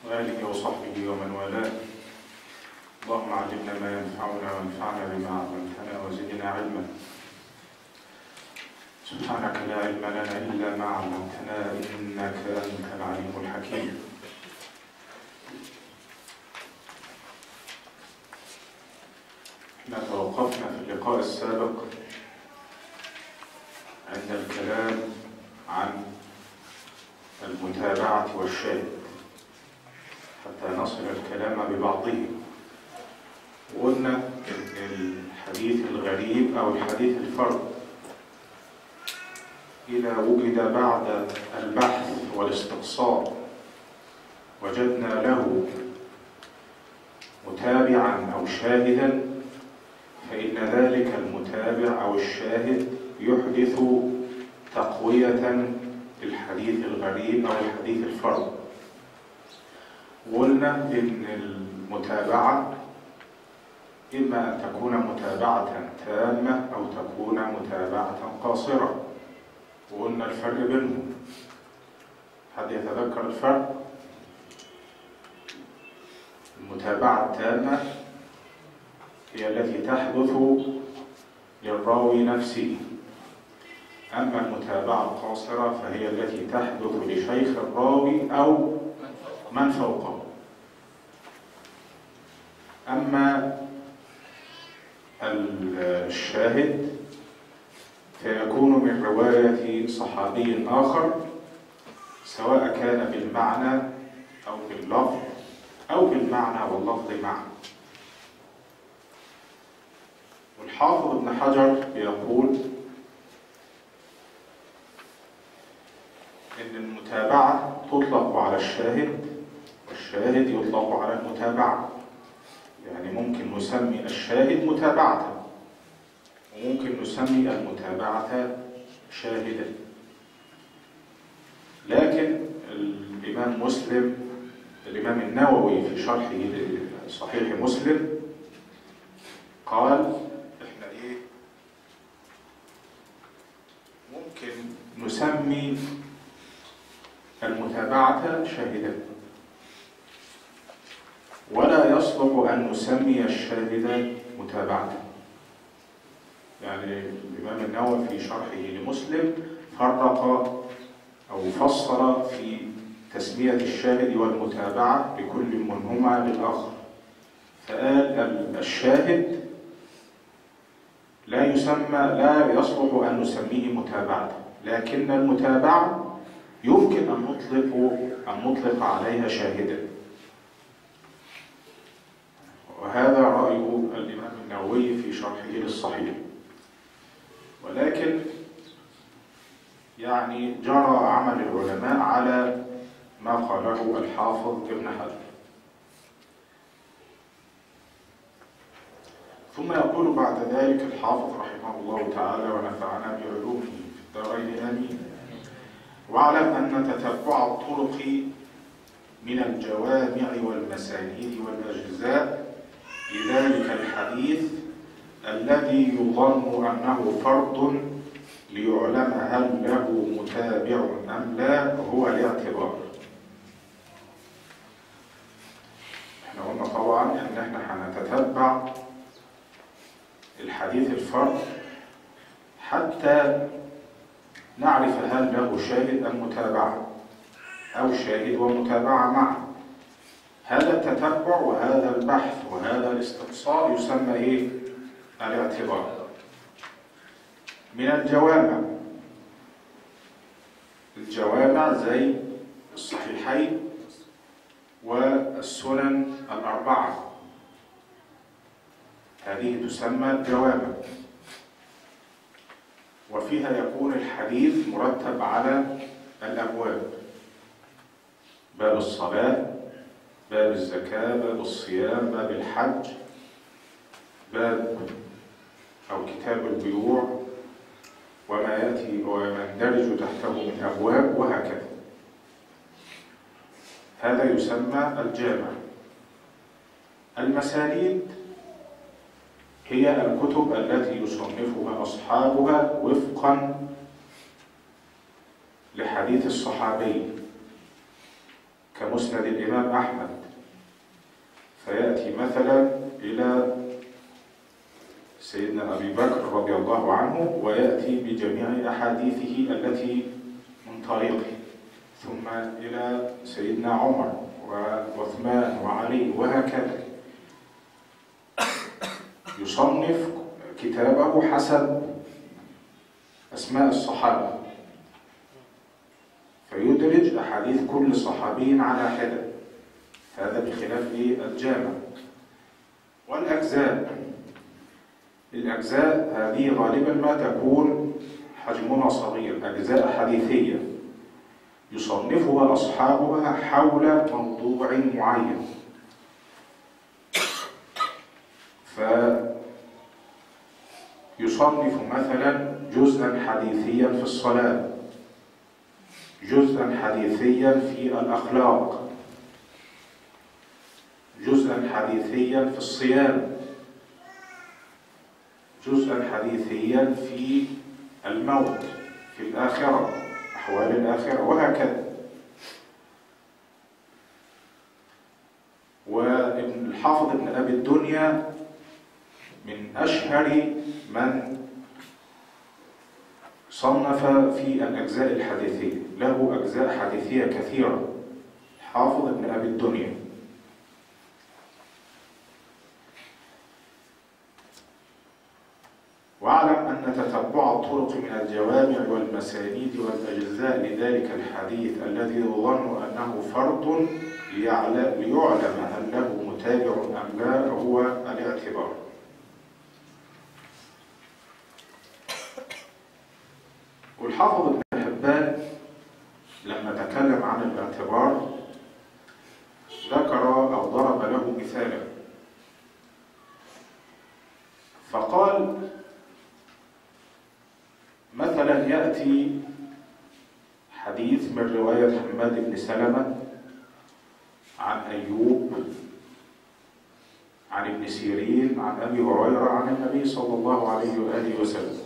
وآله وصحبه ومن والاه. اللهم علمنا ما ينفعنا وانفعنا بما علمتنا وزدنا علما. سبحانك لا علم لنا إلا ما علمتنا إنك أنت العليم الحكيم. احنا توقفنا في اللقاء السابق عند الكلام عن المتابعة والشاهد حتى نصل الكلام ببعضه. وقلنا إن الحديث الغريب أو الحديث الفرد إذا وجد بعد البحث والاستقصاء وجدنا له متابعا أو شاهدا، فإن ذلك المتابع أو الشاهد يحدث تقوية للحديث الغريب أو الحديث الفرد. قلنا إن المتابعة إما أن تكون متابعة تامة أو تكون متابعة قاصرة، وقلنا الفرق بينهم. حد يتذكر الفرق؟ المتابعة التامة هي التي تحدث للراوي نفسه، أما المتابعة القاصرة فهي التي تحدث لشيخ الراوي أو من فوقه. أما الشاهد فيكون من رواية صحابي آخر، سواء كان بالمعنى أو باللفظ أو بالمعنى واللفظ معا. والحافظ ابن حجر بيقول إن المتابعة تطلق على الشاهد والشاهد يطلق على المتابعة. يعني ممكن نسمي الشاهد متابعة وممكن نسمي المتابعة شاهدا. لكن الإمام مسلم، الإمام النووي في شرحه لصحيح مسلم قال إحنا ممكن نسمي المتابعة شاهدا، ولا يصلح أن نسمي الشاهد متابعة. يعني الإمام النووي في شرحه لمسلم فرق أو فصل في تسمية الشاهد والمتابعة لكل منهما للآخر، فقال الشاهد لا يصلح أن نسميه متابعة، لكن المتابعة يمكن أن نطلق عليها شاهدا. وهذا رأي الإمام النووي في شرحه للصحيح. ولكن يعني جرى عمل العلماء على ما قاله الحافظ ابن حجر. ثم يقول بعد ذلك الحافظ رحمه الله تعالى ونفعنا بعلومه في الدارين آمين: واعلم أن تتبع الطرق من الجوامع والمسانيد والأجزاء لذلك الحديث الذي يظن أنه فرد ليعلم هل له متابع أم لا هو الاعتبار. احنا قلنا طبعا ان احنا هنتتبع الحديث الفرد حتى نعرف هل له شاهد أم متابعة أو شاهد ومتابعة معا. هذا التتبع وهذا البحث وهذا الاستقصاء يسمى الاعتبار. من الجوامع زي الصحيحين والسنن الأربعة، هذه تسمى الجوامع، وفيها يكون الحديث مرتب على الأبواب: باب الصلاة، باب الزكاة، باب الصيام، باب الحج، باب أو كتاب البيوع، وما يأتي وما يندرج تحته من أبواب، وهكذا. هذا يسمى الجامع. المسانيد هي الكتب التي يصنفها أصحابها وفقا لحديث الصحابي، كمسند الإمام أحمد، فيأتي مثلا إلى سيدنا أبي بكر رضي الله عنه ويأتي بجميع أحاديثه التي من طريقه، ثم إلى سيدنا عمر وعثمان وعلي وهكذا. يصنف كتابه حسب أسماء الصحابة، فيدرج أحاديث كل صحابي على حدة، هذا بخلاف الجامع. والأجزاء، الأجزاء هذه غالبا ما تكون حجمها صغير، أجزاء حديثية يصنفها أصحابها حول موضوع معين. فيصنف مثلا جزءا حديثيا في الصلاة، جزءا حديثيا في الأخلاق، جزءا حديثيا في الصيام، جزءا حديثيا في الموت، في الآخرة، أحوال الآخرة، وهكذا. والحافظ ابن أبي الدنيا من أشهر من صنف في الأجزاء الحديثية، له أجزاء حديثية كثيرة، حافظ ابن أبي الدنيا. واعلم أن تتبع الطرق من الجوامع والمسانيد والأجزاء لذلك الحديث الذي يظن أنه فرد ليعلم هل له متابع أم لا هو الاعتبار. والحافظ ابن حبان لما تكلم عن الاعتبار ذكر أو ضرب له مثالا، فقال مثلا يأتي حديث من رواية حماد بن سلمة عن أيوب عن ابن سيرين عن أبي هريرة عن النبي صلى الله عليه وآله وسلم،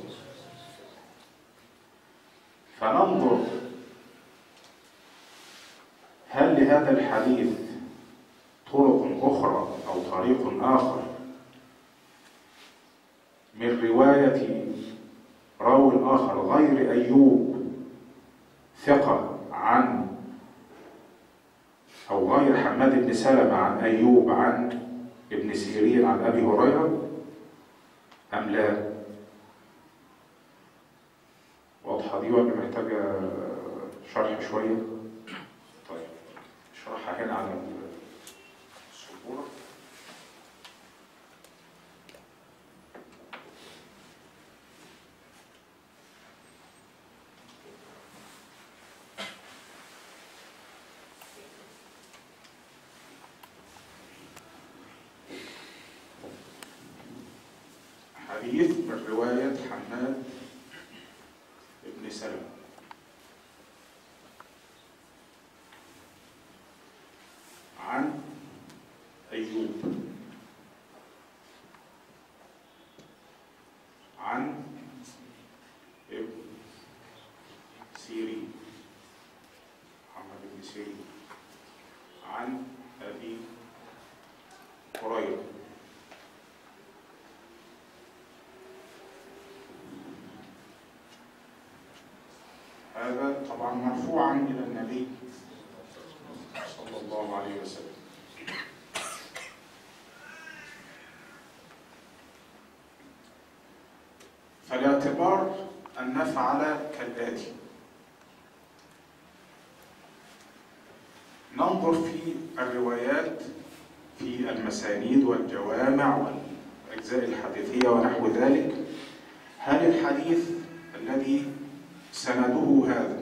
فننظر هل لهذا الحديث طرق أخرى أو طريق آخر من رواية راو آخر غير أيوب ثقة عن أو غير حماد بن سلمة عن أيوب عن ابن سيرين عن أبي هريرة أم لا؟ واضحة دي ولا محتاجة شرح شوية؟ طيب اشرحها هنا على السبورة. حديث من رواية حماد بن سلمة عن أيوب عن ابن سيرين، محمد بن سيرين عن أبي هريرة. هذا طبعا مرفوعا إلى النبي صلى الله عليه وسلم. فالاعتبار أن نفعل كالآتي: ننظر في الروايات في المسانيد والجوامع والأجزاء الحديثية ونحو ذلك، هل الحديث الذي سنده هذا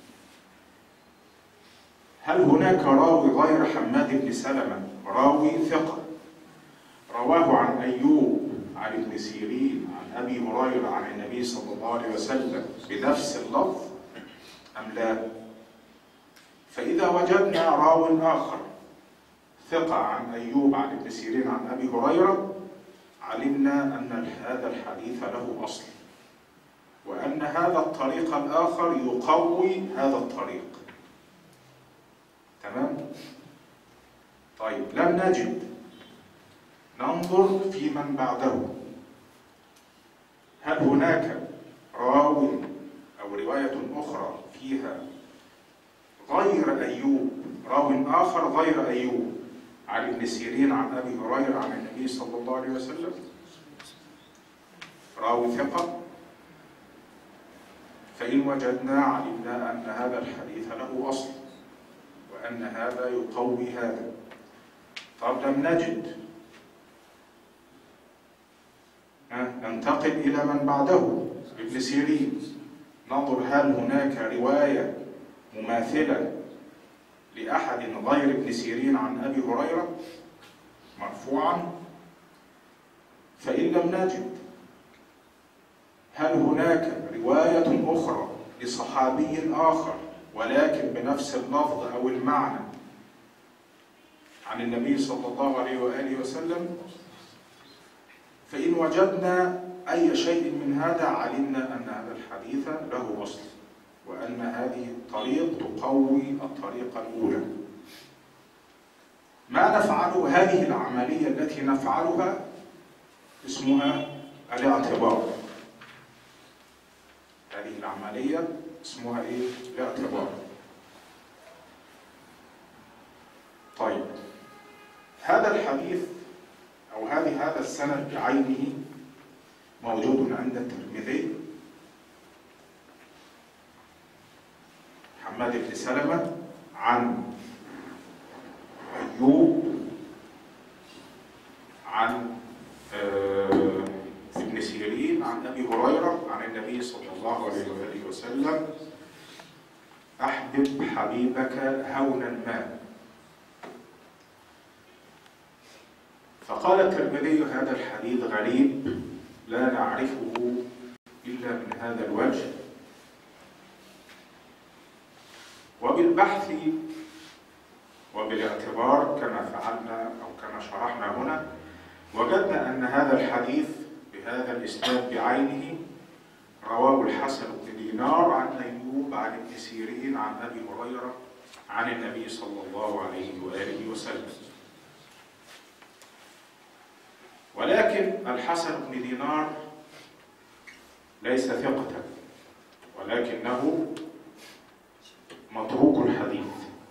هل هناك راوي غير حماد بن سلمة، راوي ثقة رواه عن أيوب عن ابن سيرين عن أبي هريرة عن النبي صلى الله عليه وسلم بنفس اللفظ أم لا؟ فإذا وجدنا راو آخر ثقة عن أيوب عن ابن سيرين عن أبي هريرة علمنا أن هذا الحديث له أصل، وأن هذا الطريق الآخر يقوي هذا الطريق. تمام؟ طيب لم نجد، ننظر في من بعده. هل هناك راو أو رواية أخرى فيها غير أيوب، راو آخر غير أيوب عن ابن سيرين عن أبي هريرة عن النبي صلى الله عليه وسلم؟ راوي ثقة؟ فإن وجدنا علمنا أن هذا الحديث له أصل وأن هذا يقوي هذا. طب لم نجد، ننتقل إلى من بعده ابن سيرين، ننظر هل هناك رواية مماثلة لأحد غير ابن سيرين عن أبي هريرة مرفوعا. فإن لم نجد، هل هناك رواية أخرى لصحابي آخر ولكن بنفس اللفظ أو المعنى عن النبي صلى الله عليه وآله وسلم؟ فإن وجدنا أي شيء من هذا علمنا أن هذا الحديث له أصل وأن هذه الطريق تقوي الطريقة الأولى. ما نفعله، هذه العملية التي نفعلها اسمها الاعتبار. هذه العملية اسمها إيه؟ الاعتبار. طيب هذا الحديث أو هذا السند بعينه موجود عند الترمذي، حماد بن سلمة عن أيوب عن ابن سيرين عن أبي هريرة عن النبي صلى الله عليه وآله وسلم: أحبب حبيبك هونا ما. فقال الترمذي: هذا الحديث غريب لا نعرفه إلا من هذا الوجه. وبالبحث وبالاعتبار كما فعلنا أو كما شرحنا هنا، وجدنا أن هذا الحديث بهذا الإسناد بعينه رواه الحسن بن دينار عن أيوب عن ابن سيرين عن أبي هريرة عن النبي صلى الله عليه وآله وسلم. ولكن الحسن بن دينار ليس ثقة، ولكنه متروك الحديث.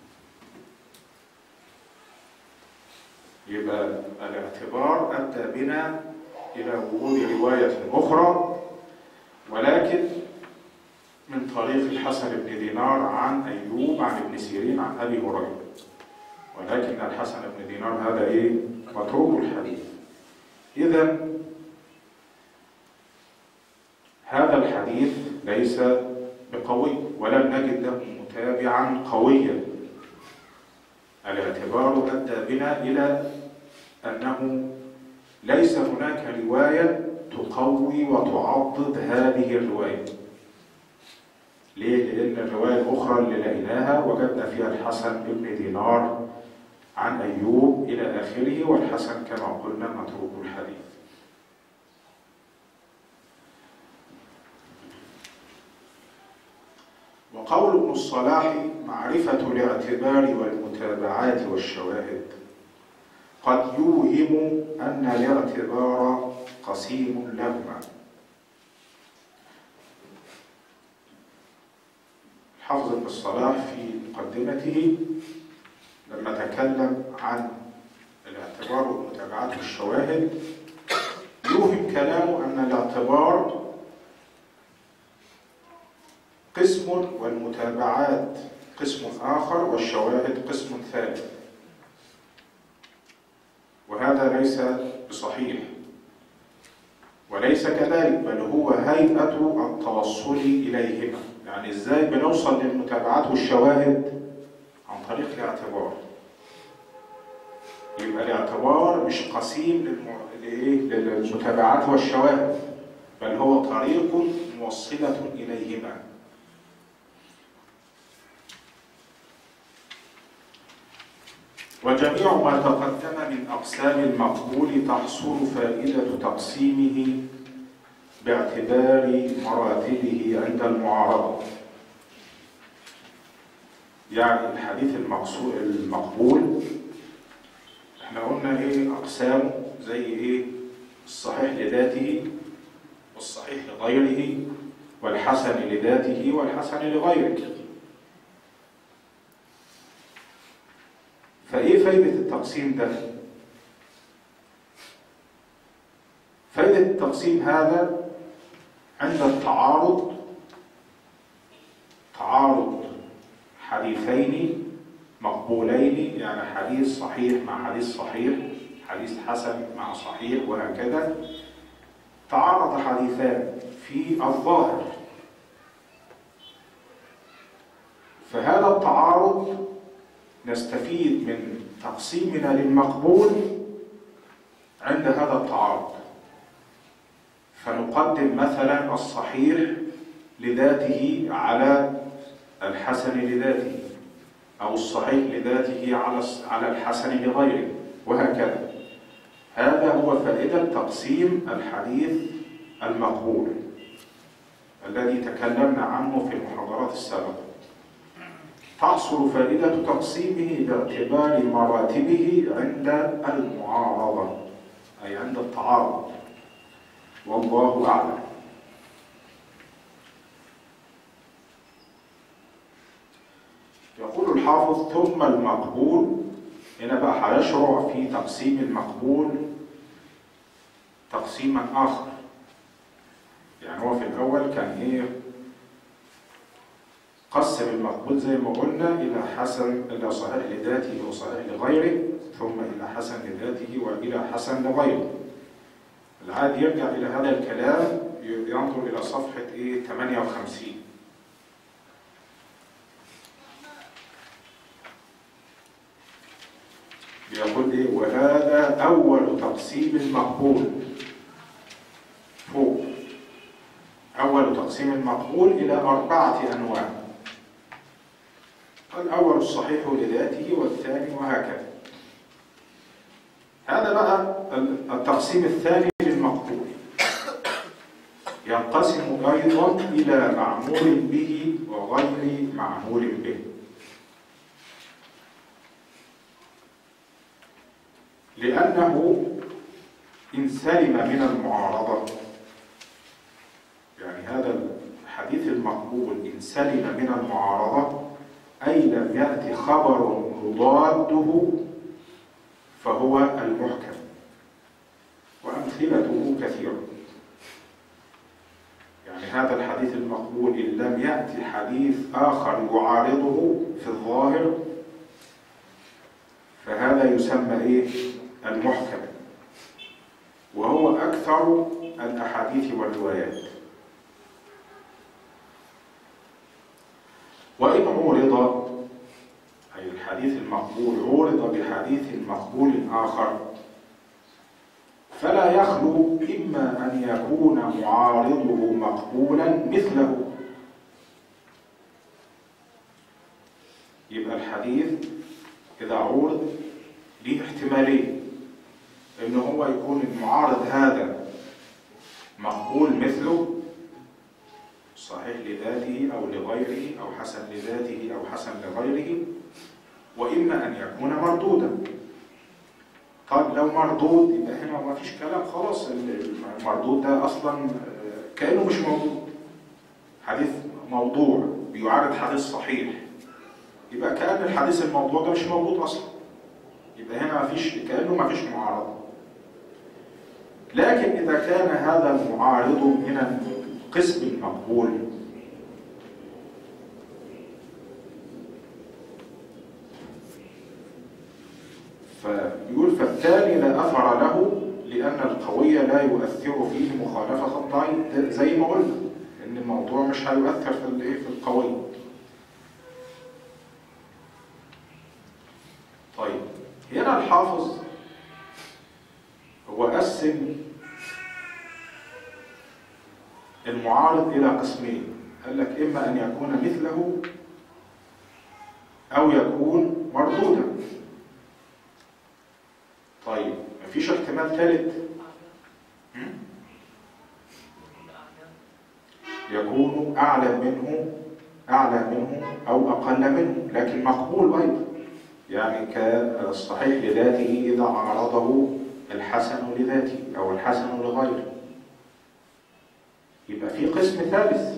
يبقى الاعتبار أدى بنا إلى وجود رواية أخرى ولكن من طريق الحسن بن دينار عن أيوب عن ابن سيرين عن أبي هريرة، ولكن الحسن بن دينار هذا إيه؟ متروك الحديث. إذا هذا الحديث ليس بقوي ولم نجد له متابعا قويا. الاعتبار أدى بنا إلى أنه ليس هناك رواية تقوي وتعضد هذه الرواية. ليه؟ لأن الرواية الأخرى اللي لقيناها وجدنا فيها الحسن بن دينار عن أيوب إلى آخره، والحسن كما قلنا متروك الحديث. وقول ابن الصلاح: معرفة الاعتبار والمتابعات والشواهد قد يوهم أن الاعتبار قسيم لهما. حافظ ابن الصلاح في مقدمته لما تكلم عن الاعتبار والمتابعات والشواهد يوهم كلامه أن الاعتبار قسم والمتابعات قسم آخر والشواهد قسم ثالث، وهذا ليس بصحيح وليس كذلك، بل هو هيئة التوصل إليهما. يعني إزاي بنوصل للمتابعات والشواهد؟ عن طريق الاعتبار. يبقى الاعتبار مش قسيم للمتابعات والشواهد، بل هو طريق موصلة إليهما. وجميع ما تقدم من أقسام المقبول تحصل فائدة تقسيمه باعتبار مراتبه عند المعارضة. يعني الحديث المقبول احنا قلنا ايه اقسامه؟ زي ايه؟ الصحيح لذاته والصحيح لغيره والحسن لذاته والحسن لغيره. فايه فايدة التقسيم ده؟ فايدة التقسيم هذا عند التعارض، تعارض حديثين مقبولين، يعني حديث صحيح مع حديث صحيح، حديث حسن مع صحيح، وهكذا. تعارض حديثان في الظاهر، فهذا التعارض نستفيد من تقسيمنا للمقبول عند هذا التعارض، فنقدم مثلا الصحيح لذاته على الحسن لذاته، أو الصحيح لذاته على الحسن لغيره، وهكذا. هذا هو فائدة تقسيم الحديث المقبول الذي تكلمنا عنه في المحاضرات السابقة. تحصل فائدة تقسيمه باعتبار مراتبه عند المعارضة، أي عند التعارض، والله أعلم. يقول الحافظ: ثم المقبول. هنا بقى هيشرع في تقسيم المقبول تقسيما آخر. يعني هو في الأول كان إيه؟ قسم المقبول زي ما قلنا إلى صحيح لذاته وصحيح لغيره، ثم إلى حسن لذاته وإلى حسن لغيره. العاد يرجع إلى هذا الكلام، ينظر إلى صفحة 58. يقول وهذا أول تقسيم المقبول. فوق أول تقسيم المقبول إلى 4 أنواع: الأول الصحيح لذاته، والثاني، وهكذا. هذا بقى التقسيم الثاني للمقبول، ينقسم أيضا إلى معمول به وغير معمول به. لأنه إن سلم من المعارضة، يعني هذا الحديث المقبول إن سلم من المعارضة، أي لم يأتي خبر يضاده، فهو المحكم، وأمثلته كثيرة. يعني هذا الحديث المقبول إن لم يأتي حديث آخر يعارضه في الظاهر، فهذا يسمى المحكم، وهو أكثر الأحاديث والروايات. وإن عورض، أي الحديث المقبول عورض بحديث مقبول آخر، فلا يخلو إما أن يكون معارضه مقبولا مثله. يبقى الحديث إذا عورض ليه احتمالين: إن هو يكون المعارض هذا مقبول مثله، صحيح لذاته أو لغيره، أو حسن لذاته أو حسن لغيره، وإما أن يكون مردودا. طيب لو مردود، يبقى هنا ما فيش كلام خلاص، المردود ده أصلا كأنه مش موجود. حديث موضوع بيعارض حديث صحيح، يبقى كأن الحديث الموضوع ده مش موجود أصلا، يبقى هنا ما فيش، كأنه ما فيش معارضة. لكن إذا كان هذا المعارض من القسم المقبول، فيقول فالتالي لا أثر له، لأن القوي لا يؤثر فيه مخالفة الضعيف، زي ما قلنا إن الموضوع مش هيؤثر في القوي. طيب هنا الحافظ هو قسم المعارض إلى قسمين، قال لك إما أن يكون مثله أو يكون مردودا. طيب مفيش احتمال ثالث؟ يكون أعلم منه أعلى منه أو أقل منه، لكن مقبول أيضا. يعني كالصحيح لذاته إذا عارضه الحسن لذاته أو الحسن لغيره. يبقى في قسم ثالث،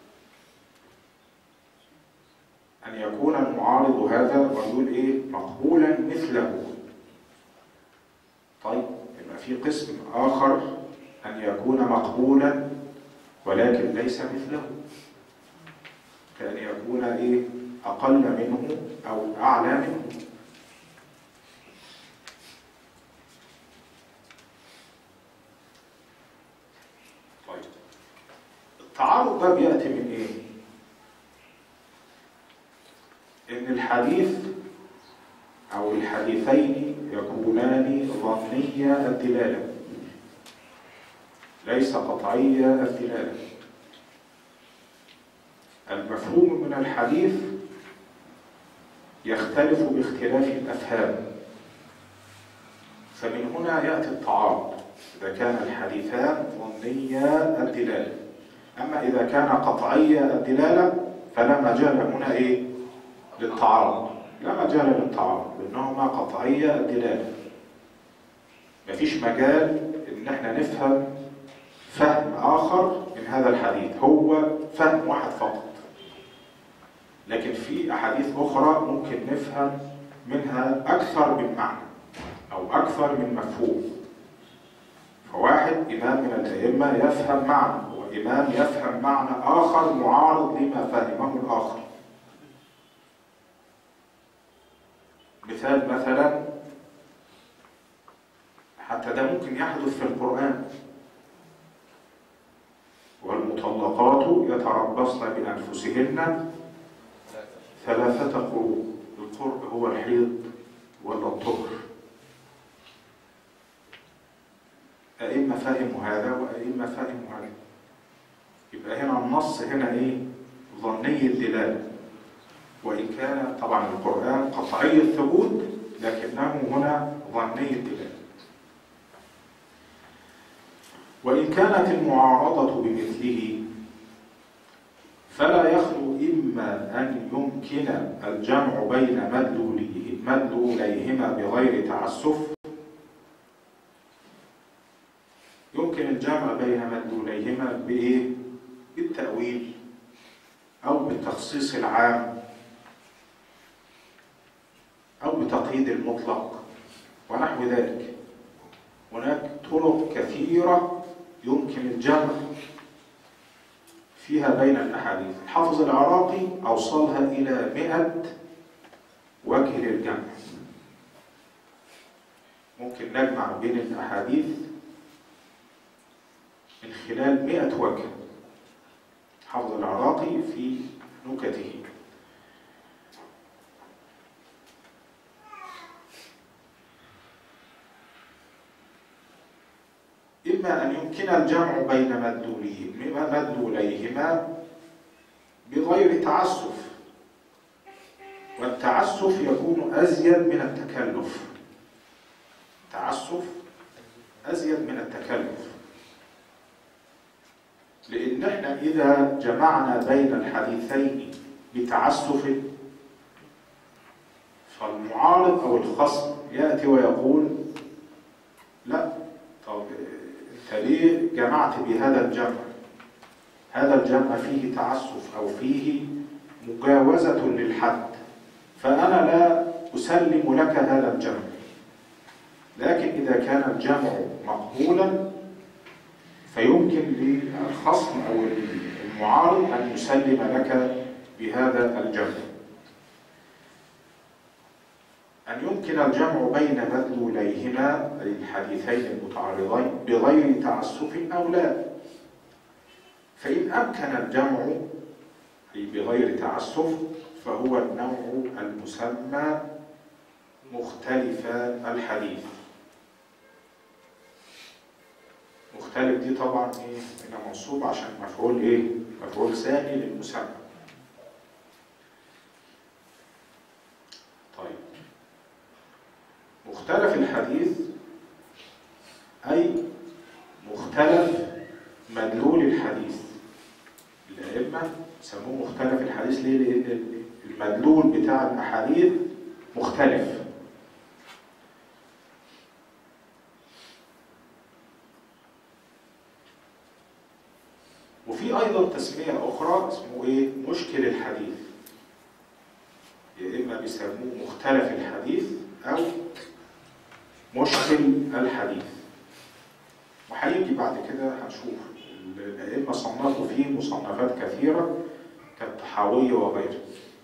أن يكون المعارض هذا الرجل إيه؟ مقبولا مثله. طيب يبقى في قسم آخر أن يكون مقبولا ولكن ليس مثله، كأن يكون إيه؟ أقل منه أو أعلى منه. طيب التعارض ده بيأتي من إيه؟ إن الحديث أو الحديثين يكونان ظني الدلالة ليس قطعي الدلالة. المفهوم من الحديث يختلف باختلاف الأفهام، فمن هنا يأتي التعارض إذا كان الحديثان ظني الدلالة. أما إذا كان قطعي الدلالة فلا مجال هنا إيه؟ للتعارض، لا مجال للتعارض لأنهما قطعي الدلالة. مفيش مجال إن احنا نفهم فهم آخر من هذا الحديث، هو فهم واحد فقط. لكن في أحاديث أخرى ممكن نفهم منها أكثر من معنى أو أكثر من مفهوم. فواحد إمام من الأئمة يفهم معنى وإمام يفهم معنى آخر معارض لما فهمه الآخر. مثال مثلا، حتى ده ممكن يحدث في القرآن: والمطلقات يتربصن بأنفسهن 3 قروء. القرء هو الحيض ولا الطهر؟ أئمة فهموا هذا وأئمة فهموا هذا. يبقى هنا النص هنا إيه؟ ظني الدلالة، وإن كان طبعا القرآن قطعي الثبوت لكنه هنا ظني الدلالة. وإن كانت المعارضة بمثله فلا يخلو إما أن يمكن الجمع بين مدلوليهما بغير تعسف. يمكن الجمع بين مدلوليهما بإيه؟ بالتأويل أو بالتخصيص العام أو بتقييد المطلق ونحو ذلك. هناك طرق كثيرة يمكن الجمع فيها بين الأحاديث. الحافظ العراقي أوصلها إلى 100 وجه للجمع. ممكن نجمع بين الأحاديث من خلال 100 وجه. الحافظ العراقي في نكته. إما أن يمكن الجمع بين مدلوليهما بغير تعسف، والتعسف يكون أزيد من التكلف. تعسف أزيد من التكلف، لأن احنا إذا جمعنا بين الحديثين بتعسف فالمعارض أو الخصم يأتي ويقول: لا، طب انت ليه جمعت بهذا الجمع؟ هذا الجمع فيه تعسف أو فيه مجاوزة للحد، فأنا لا أسلم لك هذا الجمع. لكن إذا كان الجمع مقبولا فيمكن للخصم أو المعارض أن يسلم لك بهذا الجمع. أن يمكن الجمع بين مدلوليهما أي الحديثين المتعارضين بغير تعسف أو لا. فإن أمكن الجمع أي بغير تعسف فهو النوع المسمى مختلف الحديث. مختلف دي طبعا ايه؟ هنا منصوب عشان مفعول ايه؟ مفعول ثاني للمسمى. طيب، مختلف الحديث أي مختلف مدلول الحديث. الأئمة سموه مختلف الحديث ليه؟ لأن المدلول بتاع الأحاديث مختلف. وفي أيضا تسمية أخرى اسمه إيه؟ مشكل الحديث. يا إما بيسموه مختلف الحديث أو مشكل الحديث. وهيجي بعد كده هنشوف الأئمة صنفوا فيه مصنفات كثيرة كالطحاوي وغيره.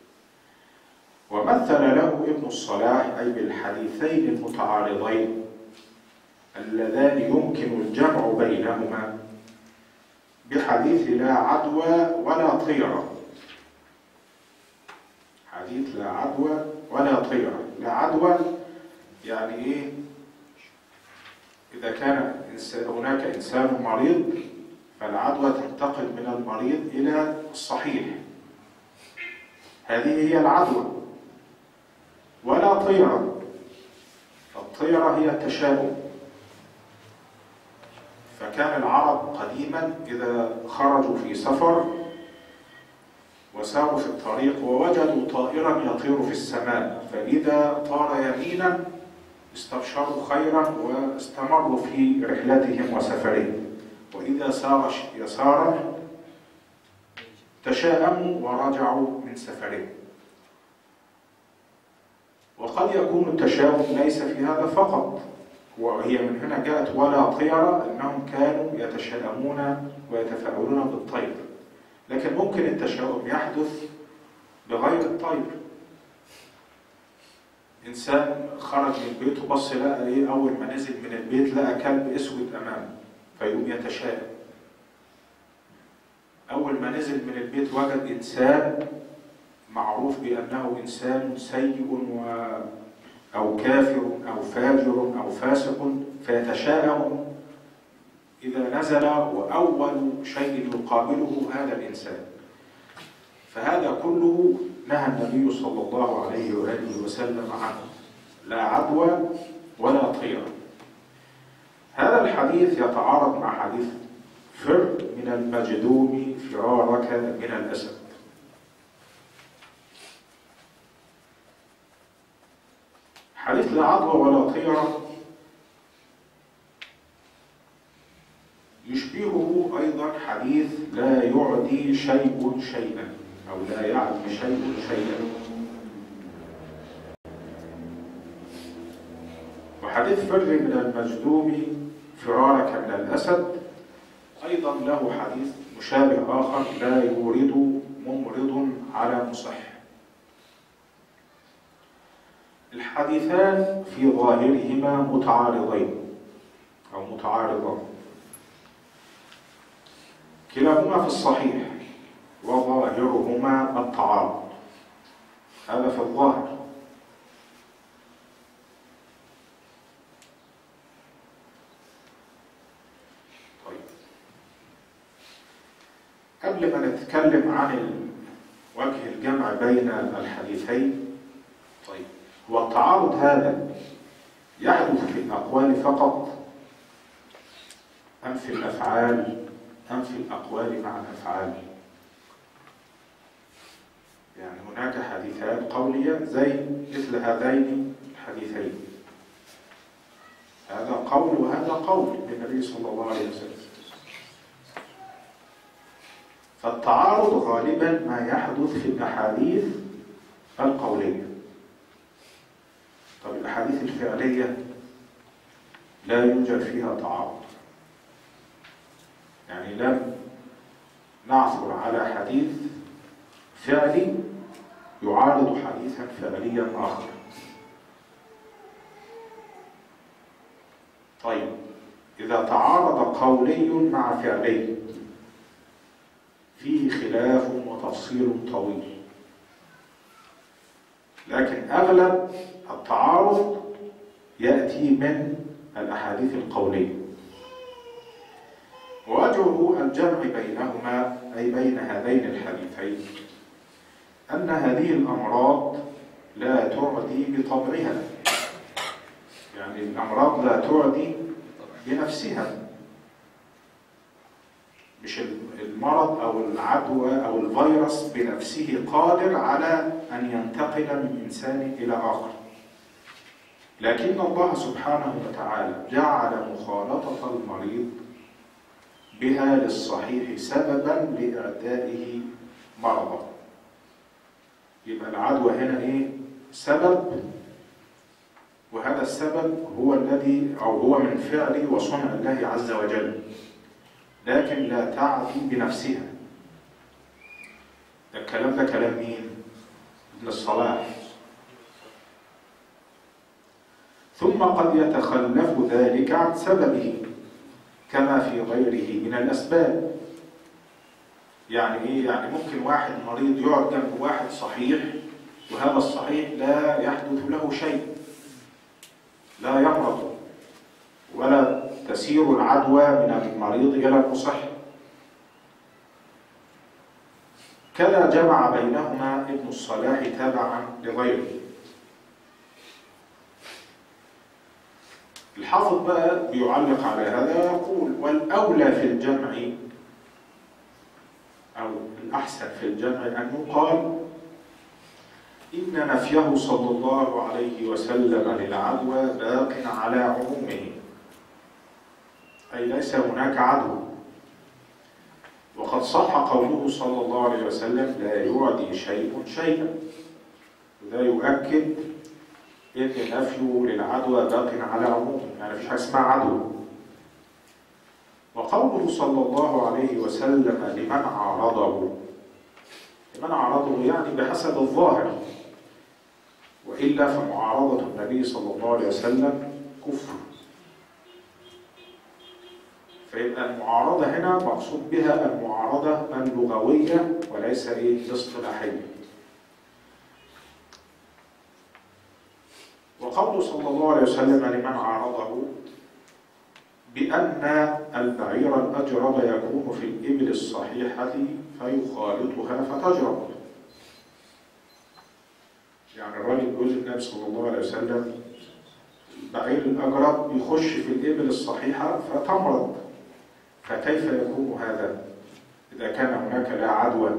ومثل له ابن الصلاح أي بالحديثين المتعارضين اللذان يمكن الجمع بينهما بحديث لا عدوى ولا طيرة. حديث لا عدوى ولا طيرة. لا عدوى يعني إيه؟ إذا كان هناك إنسان مريض فالعدوى تنتقل من المريض إلى الصحيح، هذه هي العدوى. ولا طيرة، الطيرة هي التشاؤم. فكان العرب قديما إذا خرجوا في سفر وساروا في الطريق ووجدوا طائرا يطير في السماء، فإذا طار يمينا استبشروا خيرا واستمروا في رحلتهم وسفرهم، وإذا سار يسارا تشاءموا ورجعوا من سفرهم. وقد يكون التشاؤم ليس في هذا فقط، وهي من هنا جاءت ولا طيرة، أنهم كانوا يتشاءمون ويتفاؤلون بالطير. لكن ممكن التشاؤم يحدث بغير الطير. إنسان خرج من بيته بص لقى إيه، أول ما نزل من البيت لقى كلب أسود أمامه فيقوم يتشائم. أول ما نزل من البيت وجد إنسان معروف بأنه إنسان سيء أو كافر أو فاجر أو فاسق فيتشائم إذا نزل وأول شيء يقابله هذا الإنسان. فهذا كله نهى النبي صلى الله عليه وآله وسلم عنه، لا عدوى ولا طيرة. هذا الحديث يتعارض مع حديث فر من المجذوم فرارك من الأسد. حديث لا عدوى ولا طيرة يشبهه أيضا حديث لا يعدي شيء شيئا أو لا يعدي شيء شيئا. وحديث فر من المجذوم فرارك من الأسد أيضا له حديث مشابه آخر لا يورد ممرض على مصح. الحديثان في ظاهرهما متعارضين أو متعارضان، كلاهما في الصحيح وظاهرهما التعارض، هذا في الظاهر. طيب، قبل ما نتكلم عن وجه الجمع بين الحديثين، طيب هو التعارض هذا يحدث في الأقوال فقط أم في الأفعال أم في الأقوال مع الأفعال؟ يعني هناك حديثان قولية زي مثل هذين الحديثين، هذا قول وهذا قول للنبي صلى الله عليه وسلم. فالتعارض غالبا ما يحدث في الأحاديث القولية. طب الأحاديث الفعلية لا يوجد فيها تعارض، يعني لم نعثر على حديث فعلي يعارض حديثا فعليا آخر. طيب إذا تعارض قولي مع فعلي فيه خلاف وتفصيل طويل، لكن أغلب التعارض يأتي من الأحاديث القولية. ووجه الجمع بينهما أي بين هذين الحديثين أن هذه الأمراض لا تعدي بطبعها، يعني الأمراض لا تعدي بنفسها. مش المرض أو العدوى أو الفيروس بنفسه قادر على أن ينتقل من إنسان إلى آخر، لكن الله سبحانه وتعالى جعل مخالطة المريض بها للصحيح سببا لإعدائه مرضا. يبقى العدوى هنا إيه؟ سبب، وهذا السبب هو الذي أو هو من فعل وصنع الله عز وجل، لكن لا تعدي بنفسها. الكلام ده كلام مين؟ ابن الصلاح. ثم قد يتخلف ذلك عن سببه كما في غيره من الأسباب. يعني إيه؟ يعني ممكن واحد مريض يقعد جنب واحد صحيح، وهذا الصحيح لا يحدث له شيء، لا يمرض ولا تسير العدوى من المريض إلى المصح. كذا جمع بينهما ابن الصلاح تابعا لغيره. الحافظ بقى بيعلق على هذا يقول: والأولى في الجمع أو الأحسن في الجمع أن يقال إن نفيه صلى الله عليه وسلم للعدوى باق على عمومه، أي ليس هناك عدوى. وقد صح قوله صلى الله عليه وسلم: لا يعدي شيء شيئا، وده يؤكد إن نفيه للعدوى باق على عمومه، يعني مفيش حاجة اسمها عدوى. وقوله صلى الله عليه وسلم لمن عارضه، لمن عارضه يعني بحسب الظاهر، وإلا فمعارضة النبي صلى الله عليه وسلم كفر. فيبقى المعارضة هنا مقصود بها المعارضة اللغوية وليس الاصطلاحية. وقوله صلى الله عليه وسلم لمن عارضه بأن البعير الأجرب يكون في الإبل الصحيحة فيخالطها فتجرب. يعني الراجل يقول للنبي صلى الله عليه وسلم: البعير الأجرب يخش في الإبل الصحيحة فتمرض، فكيف يكون هذا إذا كان هناك لا عدوى؟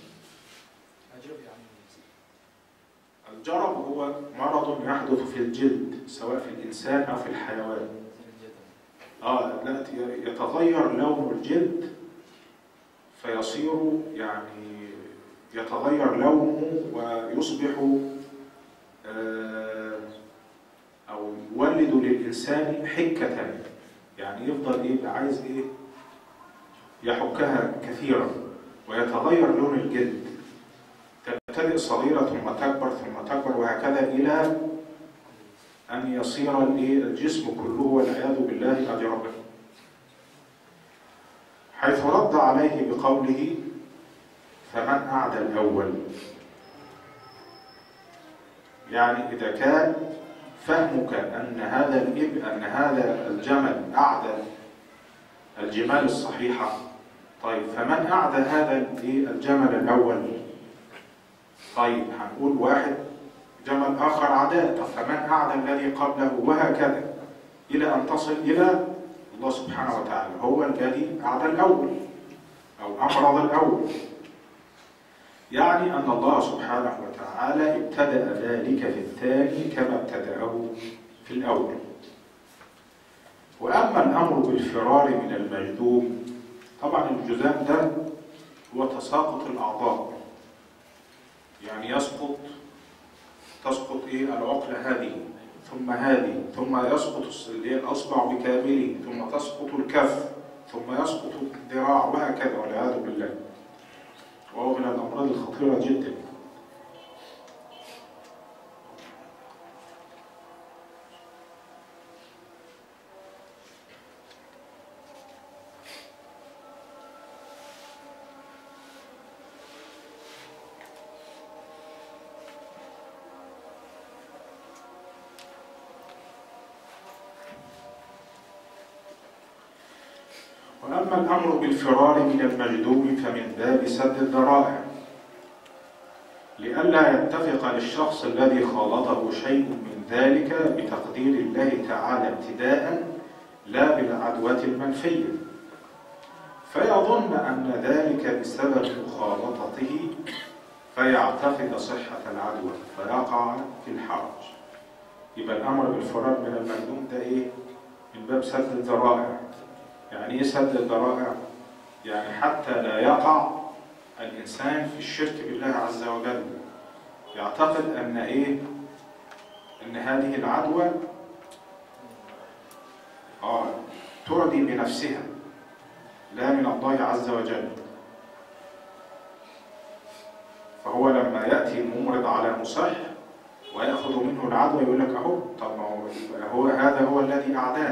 الجرب هو مرض يحدث في الجلد سواء في الإنسان أو في الحيوان. لا، يتغير لون الجلد فيصير يعني يتغير لونه ويصبح أو يولد للإنسان حكة، يعني يفضل يبقى عايز يحكها كثيرا، ويتغير لون الجلد، تبتدئ صغيرة ثم تكبر ثم تكبر وهكذا إلى أن يصير الجسم كله والعياذ بالله أجربا. حيث رد عليه بقوله: فمن أعدى الأول. يعني إذا كان فهمك أن هذا الجمل أعدى الجمال الصحيحة، طيب فمن أعدى هذا الجمل الأول؟ طيب هنقول واحد جمل آخر عداء، طب فمن أعدى الذي قبله؟ وهكذا إلى أن تصل إلى الله سبحانه وتعالى هو الذي أعدى الأول أو أمرض الأول. يعني أن الله سبحانه وتعالى ابتدأ ذلك في الثاني كما ابتدأه في الأول. وأما الأمر بالفرار من المجذوم، طبعا الجذام ده هو تساقط الأعضاء، يعني تسقط العقلة هذه ثم هذه، ثم يسقط الأصبع بكامله، ثم تسقط الكف، ثم يسقط الذراع، وهكذا والعياذ بالله. وهو من الأمراض الخطيرة جدا. وأما الأمر بالفرار من المجذوم فمن باب سد الذرائع، لئلا يتفق للشخص الذي خالطه شيء من ذلك بتقدير الله تعالى ابتداء لا بالعدوى المنفية، فيظن أن ذلك بسبب مخالطته فيعتقد صحة العدوى فيقع في الحرج. يبقى الأمر بالفرار من المجنون ده إيه؟ من باب سد الذرائع. يعني إيه سد الذرائع؟ يعني حتى لا يقع الإنسان في الشرك بالله عز وجل، يعتقد أن إيه؟ أن هذه العدوى تعدي بنفسها لا من الله عز وجل. فهو لما يأتي الممرض على مصح ويأخذ منه العدوى يقول لك أهو، طب ما هو هذا هو الذي أعداه.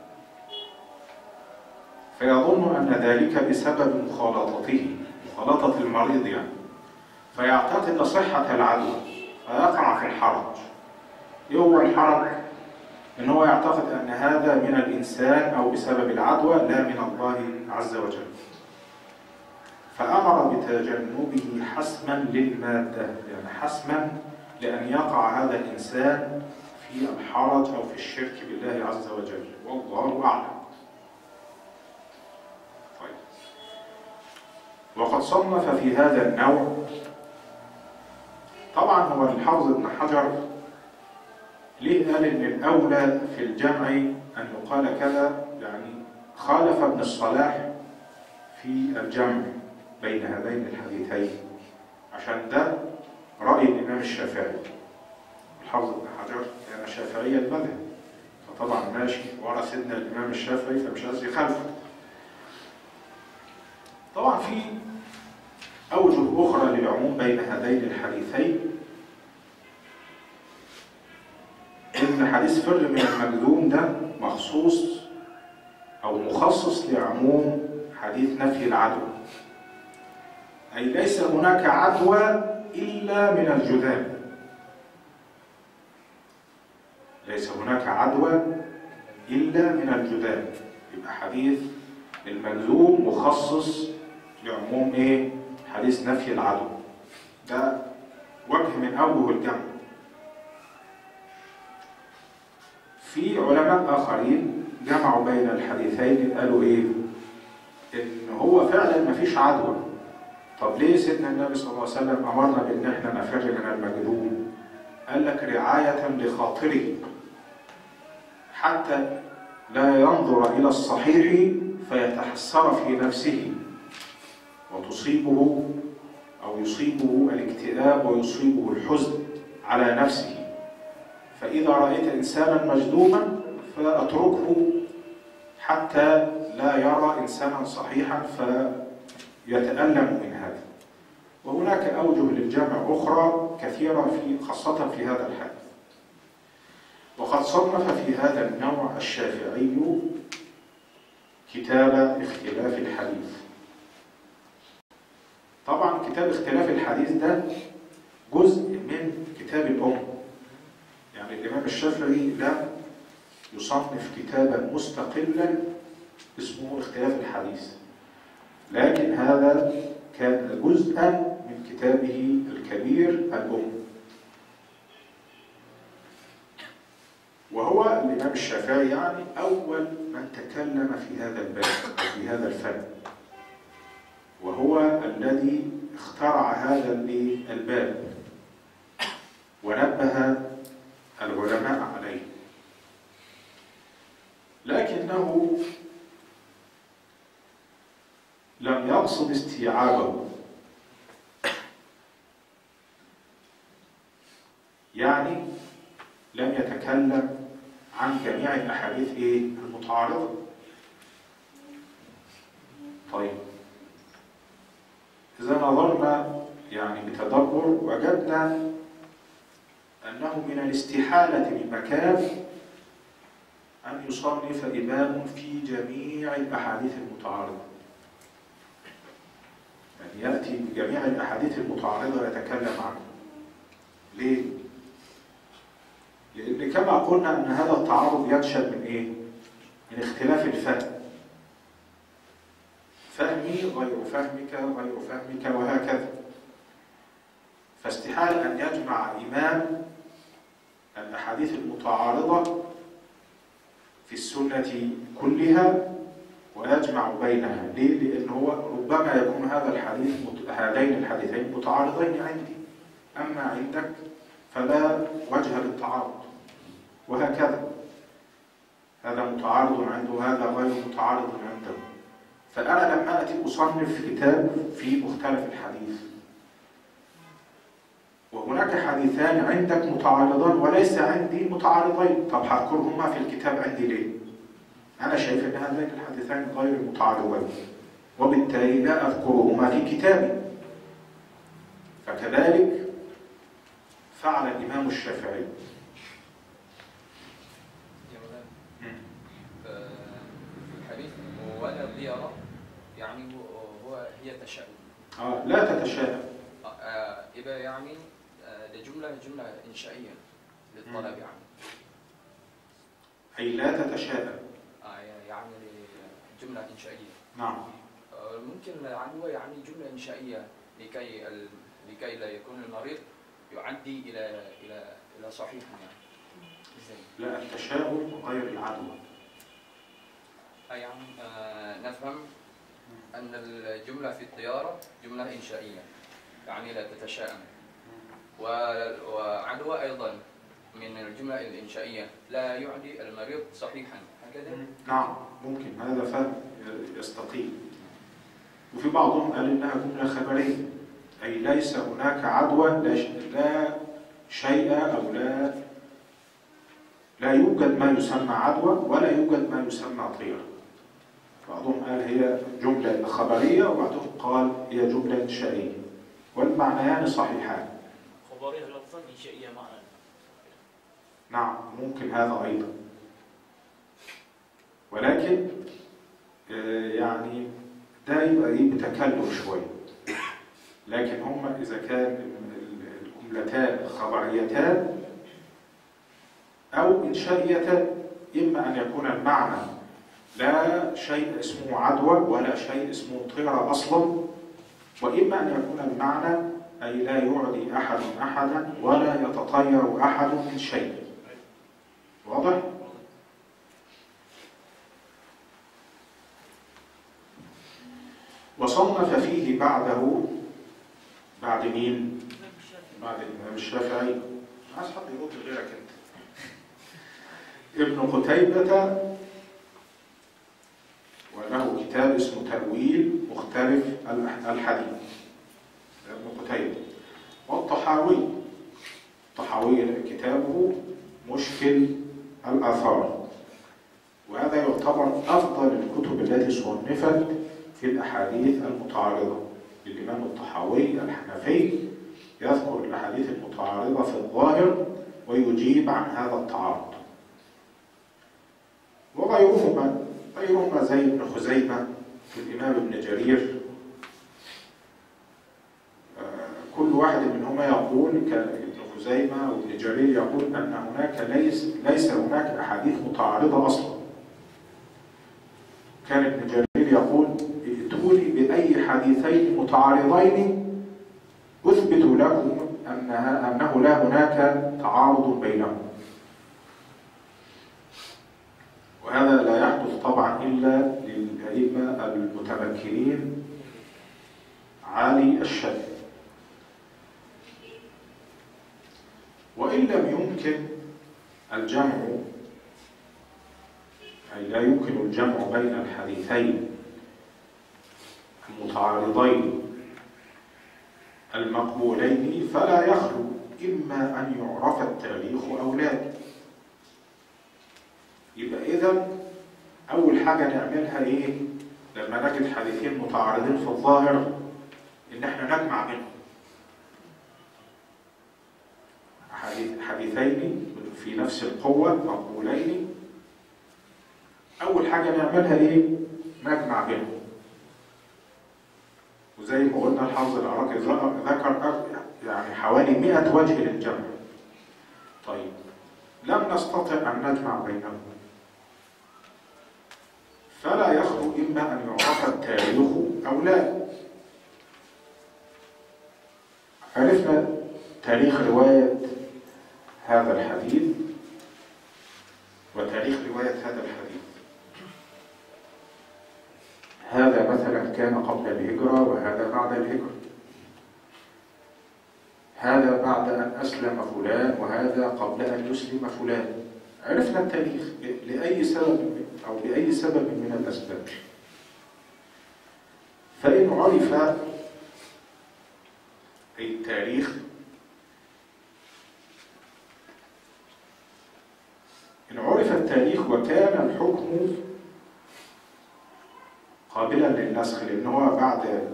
فيظن أن ذلك بسبب مخالطته، مخالطة المريض يعني، فيعتقد صحة العدوى فيقع في الحرج. هو الحرج إن هو يعتقد أن هذا من الإنسان أو بسبب العدوى لا من الله عز وجل، فأمر بتجنبه حسما للمادة، يعني حسما لأن يقع هذا الإنسان في الحرج أو في الشرك بالله عز وجل، والله أعلم. طيب. وقد صنف في هذا النوع، طبعا هو الحافظ ابن حجر ليه قال إن الأولى في الجمع أن يقال كذا، يعني خالف ابن الصلاح في الجمع بين هذين الحديثين، عشان ده رأي الإمام الشافعي. الحافظ ابن حجر كان شافعي المذهب، فطبعا ماشي ورا سيدنا الإمام الشافعي، فمش قصدي يخالفه. طبعا في أوجه أخرى للعموم بين هذين الحديثين، إن حديث فر من المجذوم ده مخصوص أو مخصص لعموم حديث نفي العدوى، أي ليس هناك عدوى إلا من الجذام، ليس هناك عدوى إلا من الجذام. يبقى حديث المجذوم مخصص لعموم إيه؟ حديث نفي العدوى. ده وجه من أوجه الجمع. في علماء آخرين جمعوا بين الحديثين، قالوا إيه؟ إن هو فعلا مفيش عدوى. طب ليه سيدنا النبي صلى الله عليه وسلم أمرنا بإن إحنا نفر من المجذوم؟ قال لك رعاية لخاطره، حتى لا ينظر إلى الصحيح فيتحسر في نفسه وتصيبه أو يصيبه الاكتئاب ويصيبه الحزن على نفسه. فإذا رأيت إنسانا مجذوما فأتركه حتى لا يرى إنسانا صحيحا فيتألم من هذا. وهناك أوجه للجمع أخرى كثيرة خاصة في هذا الحديث. وقد صنف في هذا النوع الشافعي كتاب اختلاف الحديث. طبعا كتاب اختلاف الحديث ده جزء من كتاب الأم، يعني الإمام الشافعي لا يصنف كتابا مستقلا اسمه اختلاف الحديث، لكن هذا كان جزءا من كتابه الكبير الأم. وهو الإمام الشافعي يعني أول من تكلم في هذا الباب وفي هذا الفن، وهو الذي اخترع هذا الباب ونبه العلماء عليه، لكنه لم يقصد استيعابه، يعني لم يتكلم عن جميع الأحاديث المتعارضة. طيب، إذا نظرنا يعني بتدبر وجدنا أنه من الاستحالة بمكان أن يصنف إمام في جميع الأحاديث المتعارضة، يعني يأتي بجميع الأحاديث المتعارضة ويتكلم عنها. ليه؟ لأن كما قلنا أن هذا التعارض ينشأ من إيه؟ من اختلاف الفهم، فهمي غير فهمك غير فهمك وهكذا. فاستحال أن يجمع إمام الأحاديث المتعارضة في السنة كلها ويجمع بينها. ليه؟ لأن هو ربما يكون هذين الحديثين متعارضين عندي، أما عندك فلا وجه للتعارض، وهكذا هذا متعارض عنده وهذا غير متعارض عنده. فأنا لما أتي أصنف كتاب في مختلف الحديث وهناك حديثان عندك متعارضان وليس عندي متعارضين، طب هذكرهما في الكتاب عندي ليه؟ أنا شايف أن هذين الحديثان غير متعارضين، وبالتالي لا أذكرهما في كتابي. فكذلك فعل الإمام الشافعي. الحديث ولا ضيارة يعني هي تشاؤم. لا تتشائم. إذا يعني جملة إنشائية للطلب يعني. أي لا تتشائم. يعني جملة إنشائية. نعم. ممكن العدوى يعني جملة إنشائية لكي لا يكون المريض يعدي إلى صحيح يعني. لا، التشاؤم غير العدوى. يعني نفهم أن الجملة في الطيارة جملة إنشائية يعني لا تتشائم، وعدوى أيضا من الجملة الإنشائية لا يعدي المريض صحيحا، هكذا؟ نعم، ممكن هذا فهم يستقيم. وفي بعضهم قال إنها جملة خبرية، أي ليس هناك عدوى، لا شيء أو لا يوجد ما يسمى عدوى ولا يوجد ما يسمى طيرة. بعضهم قال هي جملة خبرية وبعضهم قال هي جملة إنشائية، والمعنيان صحيحان. خبرية لفظا، إنشائية معنى. نعم، ممكن هذا أيضا، ولكن يعني ده يبقى بتكلف شوية. لكن هم إذا كان الجملتان خبريتان أو إنشائيتان، إما أن يكون المعنى لا شيء اسمه عدوى ولا شيء اسمه طيرة أصلا، وإما أن يكون المعنى أي لا يعدي أحد أحدا ولا يتطير أحد من شيء. واضح؟ وصنف فيه بعده، بعد مين؟ بعد الإمام الشافعي. عايز حد يرد غيرك أنت. ابن قتيبة، وله كتاب اسمه تأويل مختلف الحديث، ابن قتيبة. والطحاوي، كتابه مشكل الآثار، وهذا يعتبر أفضل الكتب التي صنفت في الأحاديث المتعارضة. الإمام الطحاوي الحنفي يذكر الأحاديث المتعارضة في الظاهر ويجيب عن هذا التعارض. وغيرهما زي ابن خزيمة والإمام ابن جرير، كل واحد منهما يقول، كابن خزيمة وابن جرير يقول أن هناك ليس هناك أحاديث متعارضة أصلا. كان ابن جرير يقول ائتوني بأي حديثين متعارضين أثبت لكم أنه لا هناك تعارض بينهم. وهذا لا يحدث طبعا إلا للأئمة المتمكنين عالي الشأن. وإن لم يمكن الجمع، أي لا يمكن الجمع بين الحديثين المتعارضين المقبولين، فلا يخلو إما أن يعرف التاريخ أو لا. يبقى إذن أول حاجة نعملها إيه؟ لما نجد حديثين متعارضين في الظاهر، إن إحنا نجمع بينهم. حديثين في نفس القوة مقبولين، أول حاجة نعملها إيه؟ نجمع بينهم. وزي ما قلنا الحافظ العراقي ذكر يعني حوالي 100 وجه للجمع. طيب، لم نستطع أن نجمع بينهم، فلا يخلو إما أن يعرف التاريخ أو لا. عرفنا تاريخ رواية هذا الحديث وتاريخ رواية هذا الحديث. هذا مثلا كان قبل الهجرة وهذا بعد الهجرة، هذا بعد أن أسلم فلان وهذا قبل أن يسلم فلان. عرفنا التاريخ لأي سبب أو بأي سبب من الأسباب. فإن عرف التاريخ، إن عرف التاريخ وكان الحكم قابلا للنسخ، لأن هو بعد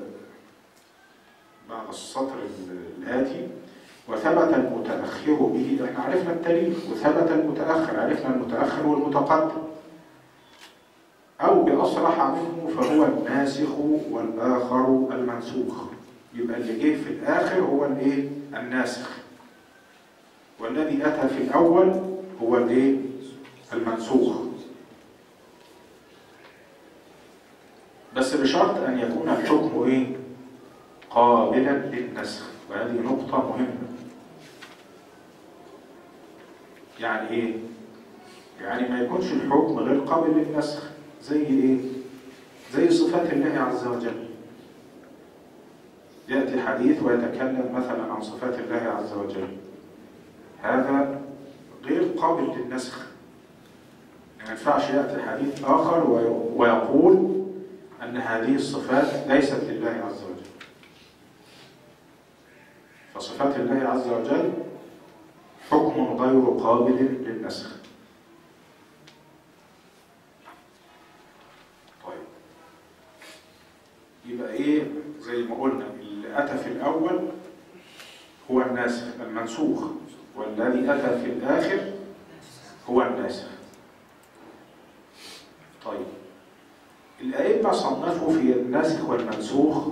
السطر الآتي وثبت المتأخر به، احنا عرفنا التاريخ وثبت المتأخر، عرفنا المتأخر والمتقدم، أو بأصرح منه فهو الناسخ والآخر المنسوخ. يبقى اللي جه في الآخر هو الايه؟ الناسخ، والذي أتى في الأول هو الايه؟ المنسوخ. بس بشرط أن يكون الحكم ايه؟ قابلا للنسخ، وهذه نقطة مهمة. يعني ايه؟ يعني ما يكونش الحكم غير قابل للنسخ. زي ايه؟ زي صفات الله عز وجل. يأتي حديث ويتكلم مثلا عن صفات الله عز وجل، هذا غير قابل للنسخ. ما ينفعش يأتي حديث آخر ويقول أن هذه الصفات ليست لله عز وجل. فصفات الله عز وجل حكم غير قابل للنسخ. طيب، يبقى ايه؟ زي ما قلنا اللي أتى في الأول هو الناسخ المنسوخ، والذي أتى في الآخر هو الناسخ. طيب، الأئمة صنفوا في الناسخ والمنسوخ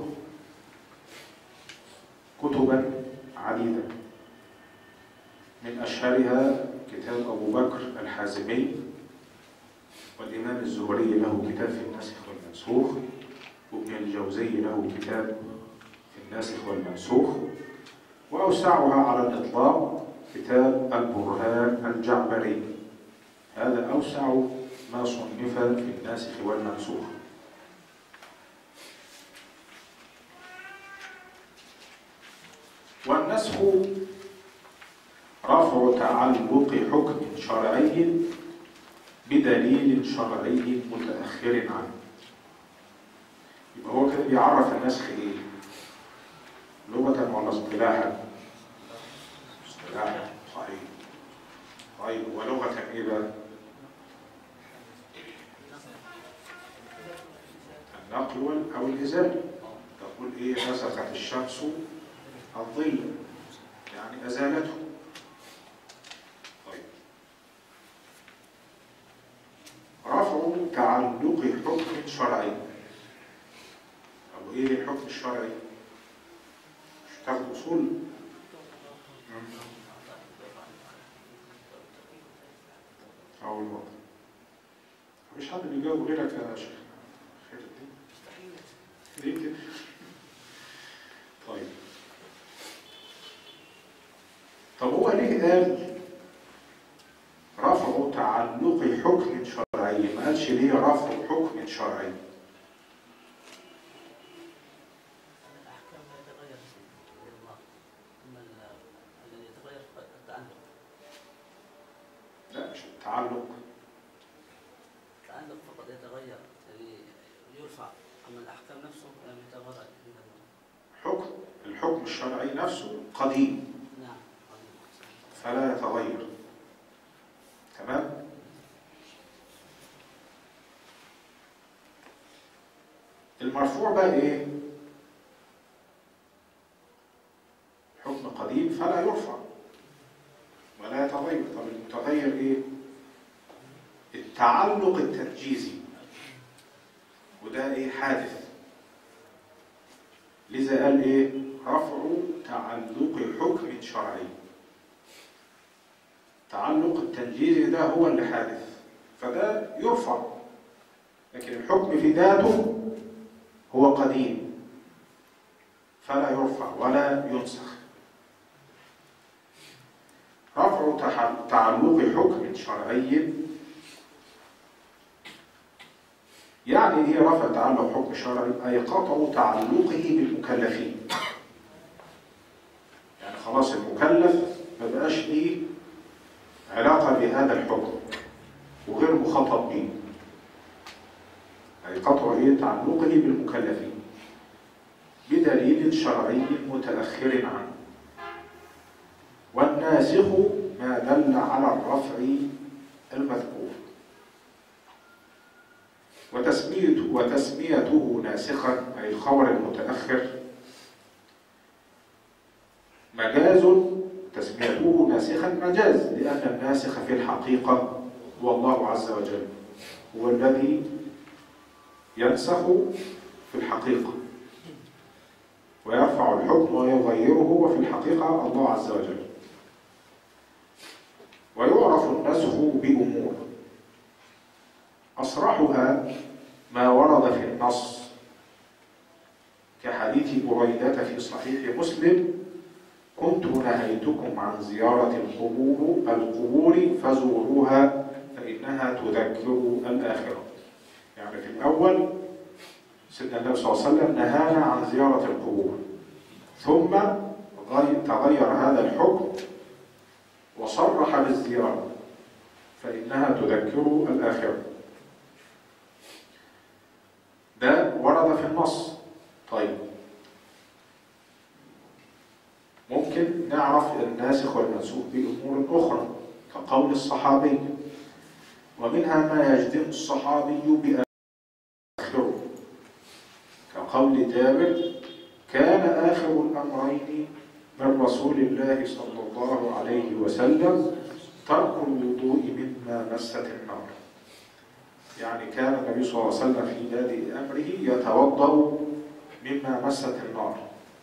كتبا عديدة، من أشهرها كتاب أبو بكر الحازمي، والإمام الزهري له كتاب في الناسخ والمنسوخ، وابن الجوزي له كتاب في الناسخ والمنسوخ، وأوسعها على الإطلاق كتاب البرهان الجعبري. هذا أوسع ما صنف في الناسخ والمنسوخ. والنسخ رفع تعلق حكم شرعي بدليل شرعي متأخر عنه. يبقى هو كده بيعرف النسخ ايه؟ لغة ولا اصطلاحا؟ اصطلاحا، صحيح. طيب، ولغة ايه بقى؟ النقل أو الإزالة. تقول ايه؟ نسخت الشمس الظل، يعني أزالته. طيب، رفع تعلق حكم شرعي. أو ايه الحكم الشرعي؟ مش تاخد أصول؟ أول مرة. مفيش حد بيجاوب غيرك يا شيخ. خير الدين. ليه كده؟ طيب، طب هو ليه قال رفع تعلق حكم شرعي؟ ما قالش ليه رفع حكم شرعي؟ الأحكام لا يتغير الله، أما الذي يتغير التعلق. لا، مش التعلق. التعلق فقط يتغير، يعني يرفع، أما الأحكام نفسه لم يتغير. الحكم الشرعي نفسه قديم، نعم، فلا يتغير. تمام؟ المرفوع بقى ايه؟ حكم قديم فلا يرفع ولا يتغير. طب المتغير ايه؟ التعلق التنجيزي، وده ايه؟ حادث. لذا قال ايه؟ رفع تعلق حكم شرعي. التعلق التنجيزي ده هو اللي حادث، فده يرفع، لكن الحكم في ذاته هو قديم فلا يرفع ولا ينسخ. رفع تعلق حكم شرعي يعني يعني إيه رفع تعلق حكم شرعي؟ أي قطع تعلقه بالمكلفين. يعني خلاص المكلف ما بقاش ليه علاقة بهذا الحكم وغير مخاطب به. أي قطع إيه؟ تعلقه بالمكلفين بدليل شرعي متأخر عنه. والناسخ ما دل على الرفع المذكور، وتسميته ناسخا أي الخبر المتأخر مجاز. تسميته ناسخا مجاز، لأن الناسخ في الحقيقة هو الله عز وجل، هو الذي ينسخ في الحقيقة ويرفع الحكم ويغيره، وفي الحقيقة الله عز وجل. ويعرف النسخ بأمور أصرحها ما ورد في النص كحديث بريدة في صحيح مسلم: كنت نهيتكم عن زيارة القبور فزوروها فإنها تذكر الآخرة. يعني في الأول سيدنا النبي صلى الله عليه وسلم نهانا عن زيارة القبور، ثم تغير هذا الحكم وصرح بالزيارة فإنها تذكر الآخرة. ده ورد في النص. طيب، ممكن نعرف الناسخ والمنسوخ بأمور أخرى كقول الصحابي، ومنها ما يجزم الصحابي بآخره كقول جابر: كان آخر الأمرين من رسول الله صلى الله عليه وسلم ترك الوضوء مما مست النار. يعني كان النبي صلى الله عليه وسلم في بادئ أمره يتوضأ مما مست النار.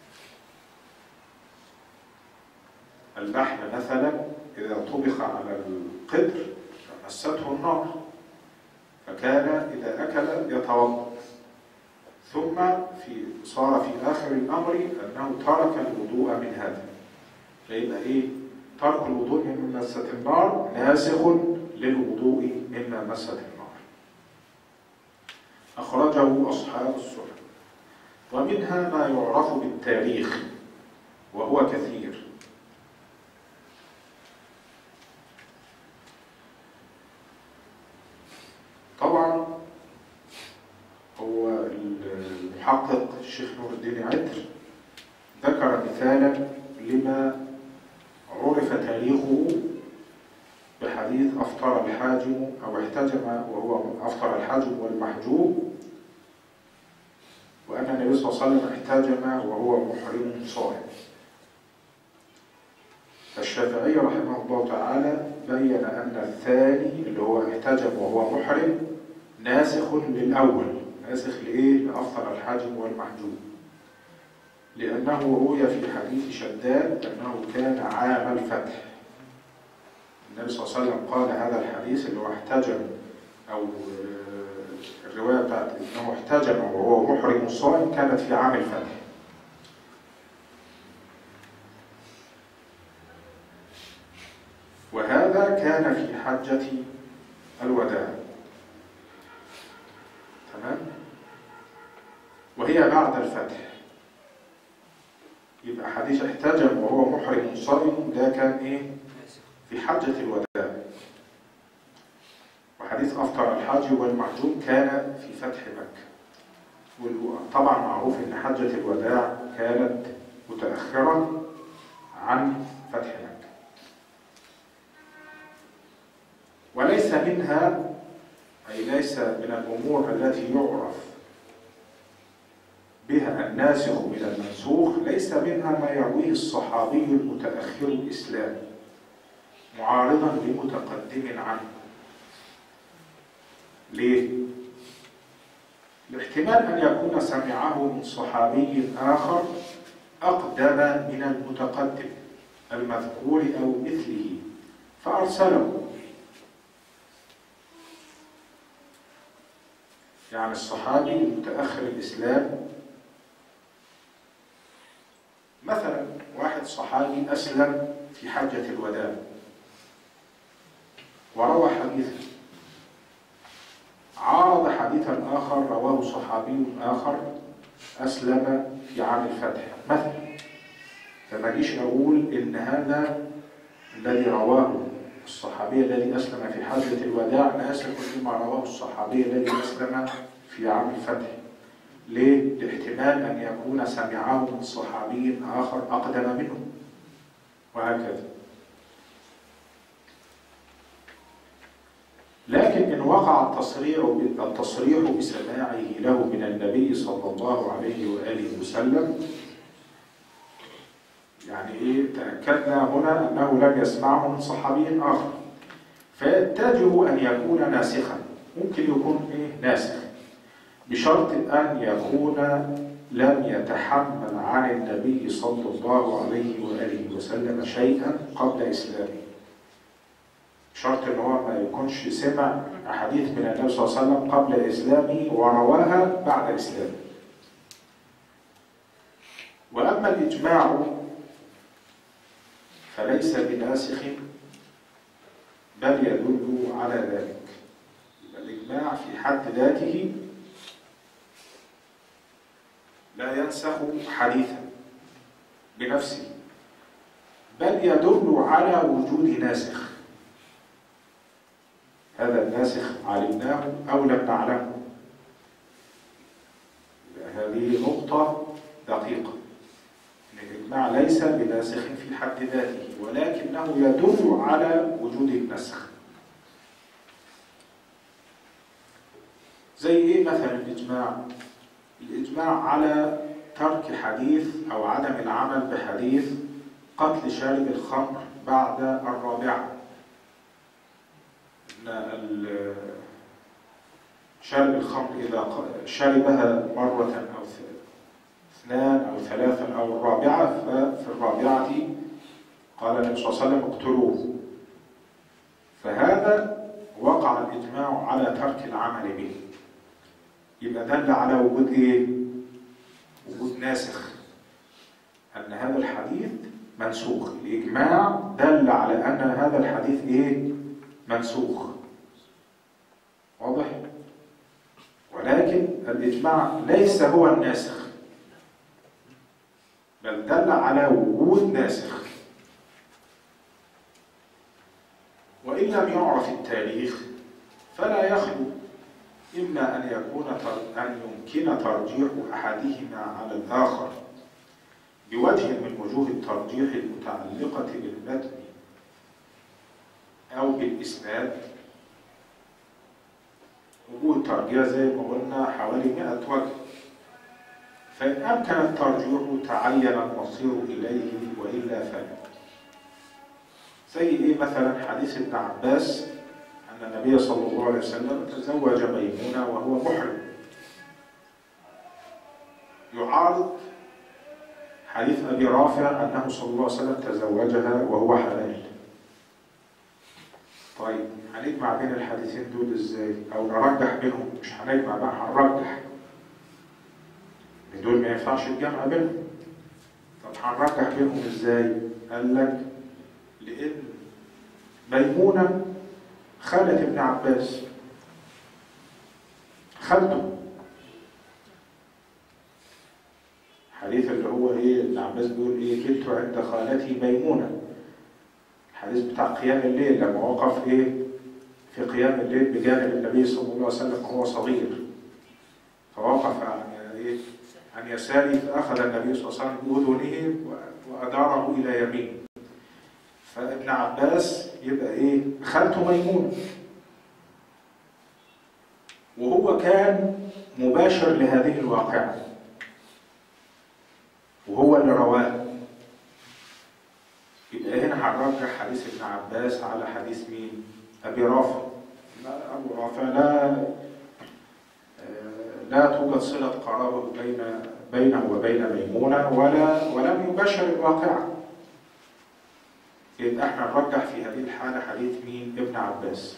اللحم مثلا إذا طبخ على القدر فمسته النار، فكان إذا أكل يتوضأ. ثم صار في آخر الأمر أنه ترك الوضوء من هذا. فيبقى إيه؟ ترك الوضوء مما مست النار ناسخ للوضوء مما مست النار. أخرجه أصحاب السنن. ومنها ما يعرف بالتاريخ وهو كثير. طبعا هو المحقق الشيخ نور الدين عطر ذكر مثالا لما عرف تاريخه بحديث أفطر الحاجم أو احتجم، وهو أفطر الحاجم والمحجوب، وأن النبي صلى الله عليه وسلم احتجم وهو محرم صائم. فالشافعي رحمه الله تعالى بين أن الثاني اللي هو احتجم وهو محرم ناسخ للأول. ناسخ لإيه؟ لأفطر الحاجم والمحجوب، لأنه روي في حديث شداد أنه كان عام الفتح. النبي صلى الله عليه وسلم قال هذا الحديث اللي هو احتجم، أو الرواية بتاعت أنه احتجم وهو محرم صائم كانت في عام الفتح. وهذا كان في حجة الوداع. تمام؟ وهي بعد الفتح. يبقى حديث احتجم وهو محرم صائم ده كان ايه؟ في حجة الوداع. وحديث أفطر الحاج والمحجوم كان في فتح مكة. طبعا معروف ان حجة الوداع كانت متأخرة عن فتح مكة. وليس منها، أي ليس من الأمور التي يعرف بها الناسخ من المنسوخ، ليس منها ما يرويه الصحابي المتأخر الإسلامي معارضا لمتقدم عنه. ليه؟ الاحتمال أن يكون سمعه من صحابي آخر أقدم من المتقدم المذكور أو مثله فأرسله. يعني الصحابي المتأخر الإسلام، مثلا واحد صحابي أسلم في حجة الوداع وروى حديثا عارض حديثا آخر رواه صحابي آخر أسلم في عام الفتح مثلا، فما جيش أقول إن هذا الذي رواه الصحابي الذي أسلم في حجة الوداع ناسخ لما رواه الصحابي الذي أسلم في عام الفتح. ليه؟ لاحتمال أن يكون سمعه من صحابي آخر أقدم منه، وهكذا. لكن إن وقع التصريح بسماعه له من النبي صلى الله عليه وآله وسلم، يعني إيه؟ تأكدنا هنا أنه لم يسمعه من صحابي آخر، فيتجه أن يكون ناسخا. ممكن يكون إيه؟ ناسخ، بشرط أن يكون لم يتحمل عن النبي صلى الله عليه وآله وسلم شيئا قبل إسلامه. شرط ان هو ما يكونش سمع احاديث من النبي صلى الله عليه وسلم قبل اسلامه ورواها بعد اسلامه. واما الاجماع فليس بناسخ بل يدل على ذلك. الاجماع في حد ذاته لا ينسخ حديثا بنفسه، بل يدل على وجود ناسخ. هذا الناسخ علمناه أو لم نعلمه. هذه نقطة دقيقة. الإجماع ليس بناسخ في حد ذاته، ولكنه يدل على وجود النسخ. زي إيه مثلا الإجماع؟ الإجماع على ترك حديث أو عدم العمل بحديث قتل شارب الخمر بعد الرابعة. شارب الخمر إذا شربها مرة أو اثنان أو ثلاثا أو الرابعة، ففي الرابعة قال النبي صلى الله عليه وسلم اقتلوه. فهذا وقع الإجماع على ترك العمل به، يبقى دل على وجود إيه؟ وجود ناسخ، أن هذا الحديث منسوخ. الإجماع دل على أن هذا الحديث إيه؟ منسوخ. واضح؟ ولكن الإجماع ليس هو الناسخ، بل دل على وجود ناسخ. وإن لم يعرف التاريخ فلا يخلو إما أن يمكن ترجيح أحدهما على الآخر بوجه من وجوه الترجيح المتعلقة بالمتن أو بالإسناد. وجوه الترجيح زي ما قلنا حوالي 100 وجه، فإن أمكن الترجيح تعين المصير إليه وإلا فلا. زي إيه مثلا حديث ابن عباس أن النبي صلى الله عليه وسلم تزوج ميمونة وهو محرم، يعارض حديث أبي رافع أنه صلى الله عليه وسلم تزوجها وهو حلال. طيب هنجمع بين الحديثين دول ازاي؟ او نرجح بينهم؟ مش هنجمع بقى، هنرجح. دول ما ينفعش الجمع بينهم. طب هنرجح بينهم ازاي؟ قال لك لان ميمونة خالة ابن عباس، خالته. حديث اللي هو ايه؟ ابن عباس بيقول ايه؟ كنت عند خالتي ميمونة. الحديث بتاع قيام الليل لما وقف ايه؟ في قيام الليل بجانب النبي صلى الله عليه وسلم وهو صغير، فوقف عن يساره فأخذ النبي صلى الله عليه وسلم بأذنه وأداره إلى يمينه. فابن عباس يبقى ايه؟ خالته ميمونة، وهو كان مباشر لهذه الواقعة وهو اللي رواه. يبقى هنا هنرجح حديث ابن عباس على حديث مين؟ أبي رافع. أبو رافع لا توجد صلة قرابة بينه وبين ميمونة ولم يباشر الواقعة. يبقى احنا نرجح في هذه الحالة حديث مين؟ ابن عباس.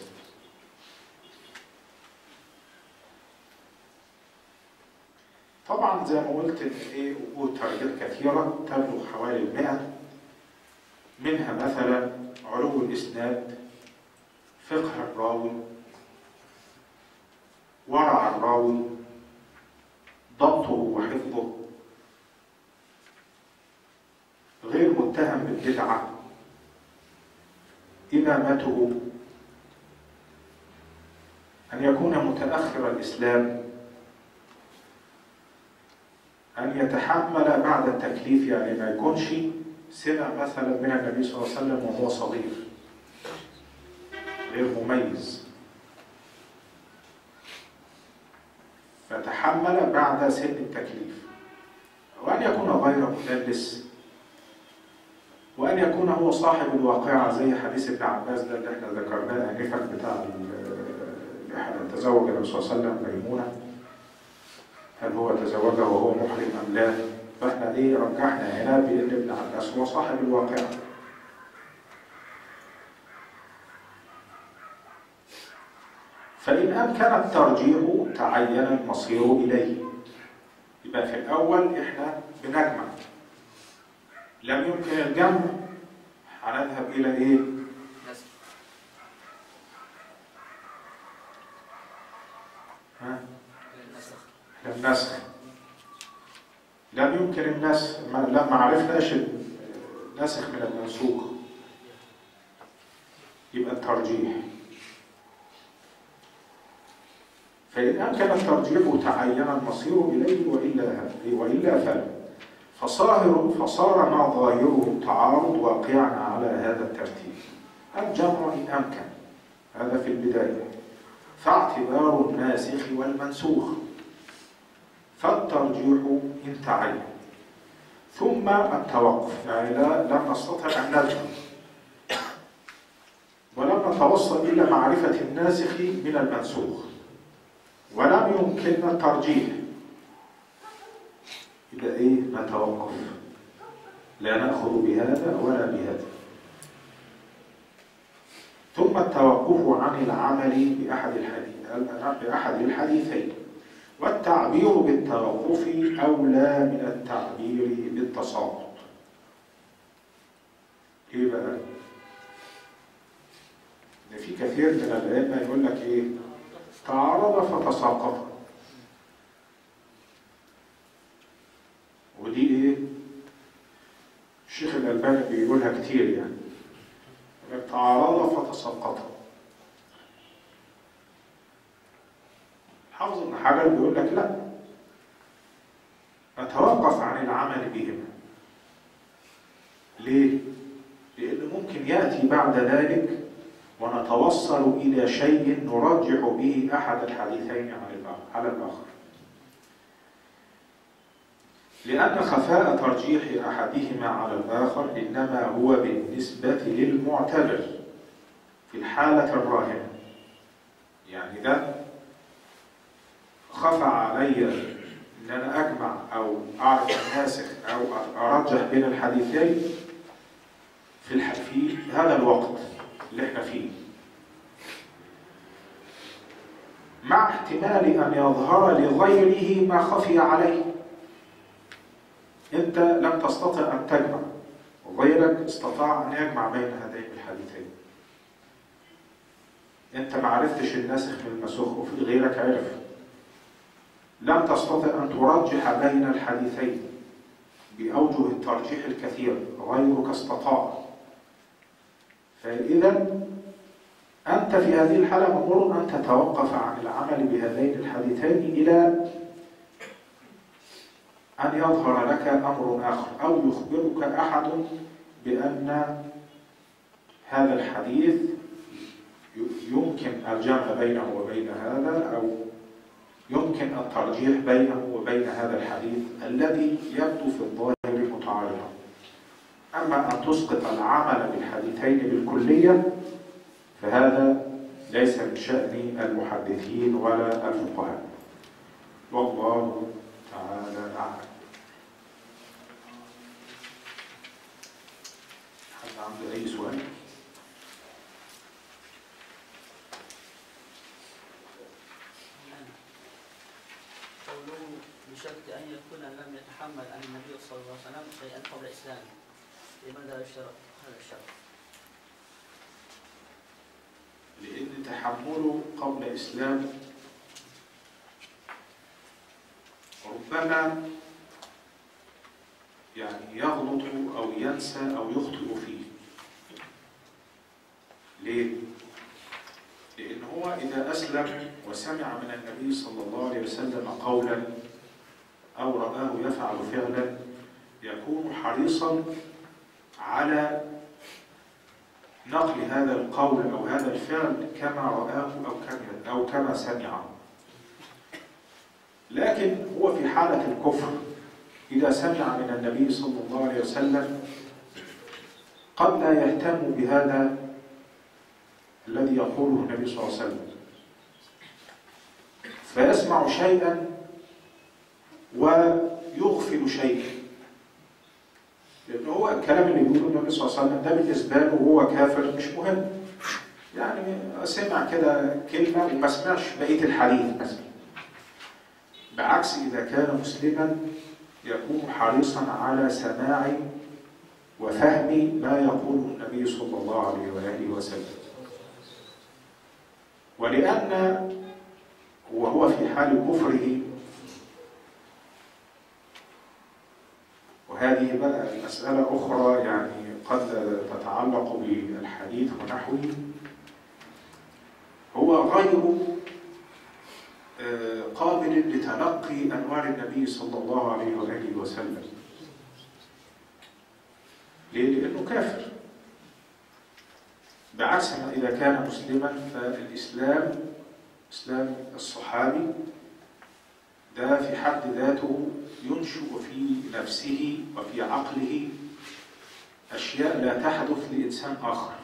طبعا زي ما قلت ان ايه؟ وجود ترجيح كثيرة تبلغ حوالي 100، منها مثلا علو الإسناد، فقه الراوي، ورع الراوي، الراوي ضبطه وحفظه غير متهم بالبدعة، إمامته أن يكون متأخر الإسلام، أن يتحمل بعد التكليف، يعني ما يكونش سمع مثلا من النبي صلى الله عليه وسلم وهو صغير غير مميز، فتحمل بعد سن التكليف، وأن يكون غير مدلس، وأن يكون هو صاحب الواقعة زي حديث ابن عباس ده اللي احنا ذكرناه آنفا بتاع تزوج النبي صلى الله عليه وسلم ميمونة، هل هو تزوجها وهو محرم أم لا؟ فاحنا رجحنا هنا بأن ابن عباس هو صاحب الواقعة. فإن أمكن الترجيح تعين المصير إليه. يبقى في الأول إحنا بنجمع، لم يمكن الجمع هنذهب إلى إيه؟ نسخ. النسخ. لم يمكن النسخ، لما عرفناش النسخ من المنسوخ يبقى الترجيح. فإن أمكن الترجيح تعين المصير إليه وإلا فلا، فصار ما ظاهره التعارض واقعا على هذا الترتيب. الجمع إن أمكن، هذا في البداية، فاعتبار الناسخ والمنسوخ، فالترجيح إن تعين، ثم التوقف، يعني لم نستطع أن نجمع ولم نتوصل إلى معرفة الناسخ من المنسوخ ولم يمكننا الترجيح، يبقى نتوقف، لا نأخذ بهذا ولا بهذا. ثم التوقف عن العمل بأحد الحديثين، والتعبير بالتوقف أولى من التعبير بالتساقط. إيه بقى؟ إن في كثير من العلماء يقول لك تعارض فتساقط، ودي الشيخ الألباني بيقولها كتير، يعني تعارض فتساقط. حافظ ابن حجر بيقول لك لا، نتوقف عن العمل بهما. ليه؟ لأنه ممكن يأتي بعد ذلك ونتوصل إلى شيء نرجح به أحد الحديثين على الآخر، لأن خفاء ترجيح أحدهما على الآخر إنما هو بالنسبة للمعتبر في الحالة الراهنة. يعني ده خفى علي إن أنا أجمع أو أعرف الناسخ أو أرجح بين الحديثين في هذا الوقت اللي احنا فيه، مع احتمال أن يظهر لغيره ما خفي عليه. أنت لم تستطع أن تجمع وغيرك استطاع أن يجمع بين هذين الحديثين. أنت ما عرفتش الناسخ من المنسوخ وفي غيرك عرف. لم تستطع أن ترجح بين الحديثين بأوجه الترجيح الكثير، غيرك استطاع. فإذا أنت في هذه الحالة مأمور أن تتوقف عن العمل بهذين الحديثين إلى أن يظهر لك أمر آخر، أو يخبرك أحد بأن هذا الحديث يمكن الجمع بينه وبين هذا، أو يمكن الترجيح بينه وبين هذا الحديث الذي يبدو في الظاهر متعارضا. أما أن تسقط العمل بالحديثين بالكلية فهذا ليس من شأن المحدثين ولا الفقهاء، والله تعالى أعلم. حد عنده أي سؤال؟ قوله بشرط أن يكون لم يتحمل عن النبي صلى الله عليه وسلم شيئا قبل إسلامه، لماذا يشترط هذا الشرط؟ لأن تحمله قبل إسلامه ربما يعني يغلط أو ينسى أو يخطئ فيه. ليه؟ لأن هو إذا أسلم وسمع من النبي صلى الله عليه وسلم قولا أو رآه يفعل فعلا يكون حريصا على نقل هذا القول أو هذا الفعل كما رآه أو كما سمعه. لكن هو في حالة الكفر إذا سمع من النبي صلى الله عليه وسلم قد لا يهتم بهذا الذي يقوله النبي صلى الله عليه وسلم، فيسمع شيئا ويغفل شيئا، لأنه هو الكلام اللي بيقوله النبي صلى الله عليه وسلم ده بالنسبة له وهو كافر مش مهم، يعني سمع كده كلمة وما سمعش بقية الحديث مثلا. بعكس إذا كان مسلما يكون حريصا على سماع وفهم ما يقوله النبي صلى الله عليه وآله وسلم. ولأن وهو في حال كفره، وهذه بقى مسألة أخرى يعني قد تتعلق بالحديث ونحوه، هو غير قابل لتلقي أنوار النبي صلى الله عليه وآله وسلم. ليه؟ لأنه كافر. بعكس ما إذا كان مسلما، فالإسلام إسلام الصحابي ده في حد ذاته ينشئ في نفسه وفي عقله أشياء لا تحدث لإنسان آخر،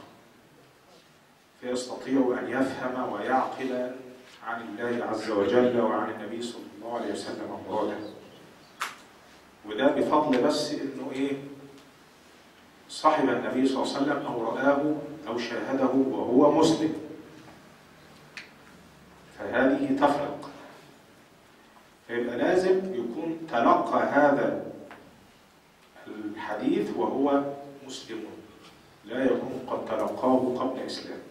فيستطيع أن يفهم ويعقل عن الله عز وجل وعن النبي صلى الله عليه وسلم مراده. وده بفضل بس إنه صاحب النبي صلى الله عليه وسلم أو رآه أو شاهده وهو مسلم، فهذه تفرق. فيبقى لازم يكون تلقى هذا الحديث وهو مسلم، لا يكون قد تلقاه قبل إسلام.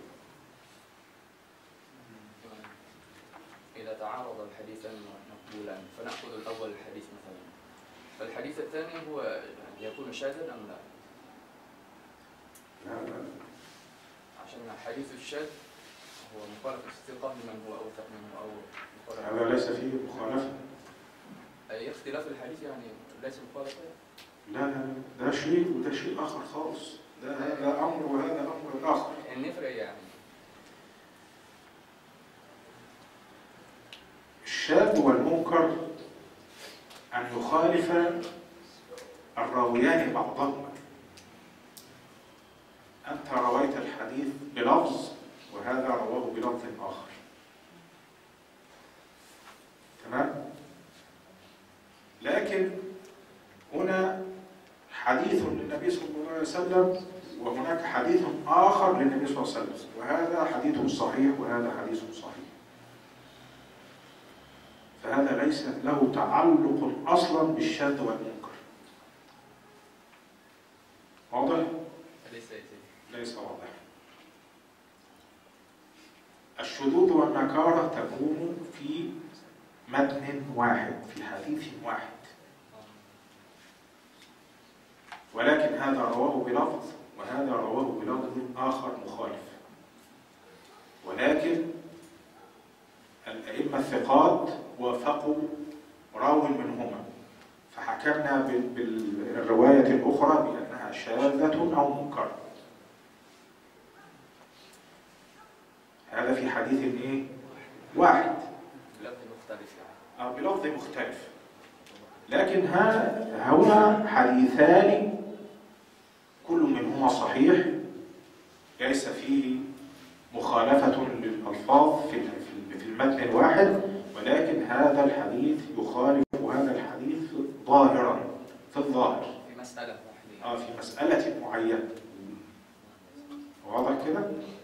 إذا تعارض الحديثان مقبولان فنأخذ الأول الحديث مثلا، فالحديث الثاني هو يكون شاذا أم لا؟ لا. عشان حديث الشاذ هو مخالف الثقة لمن هو أوثق منه أو مخالف. هذا ليس فيه مخالفة. أي اختلاف الحديث يعني ليس مخالفة؟ لا، ده شيء وده شيء آخر خالص. هذا أمر وهذا أمر آخر. النفرة يعني. الشاذ والمنكر أن يخالف الراويان بعضهما. أنت رويت الحديث بلفظ وهذا رواه بلفظ آخر، تمام؟ لكن هنا حديث للنبي صلى الله عليه وسلم وهناك حديث آخر للنبي صلى الله عليه وسلم، وهذا حديث صحيح وهذا حديث صحيح، فهذا ليس له تعلق أصلا بالشاذ والمنكر. واضح؟ ليس واضح. الشذوذ والنكارة تكون في متن واحد، في حديث واحد، ولكن هذا رواه بلفظ وهذا رواه بلفظ آخر مخالف. ولكن الأئمة الثقات وافقوا راو منهما، فحكمنا بالرواية الأخرى بأنها شاذة أو منكرة. هذا في حديث واحد بلفظ مختلف يعني. بلفظ مختلف. لكن هنا حديثان كل منهما صحيح، ليس فيه مخالفة للألفاظ في المتن الواحد، ولكن هذا الحديث يخالف هذا الحديث ظاهرا في الظاهر في مسألة واحدة. في مسألة معينة. واضح كده؟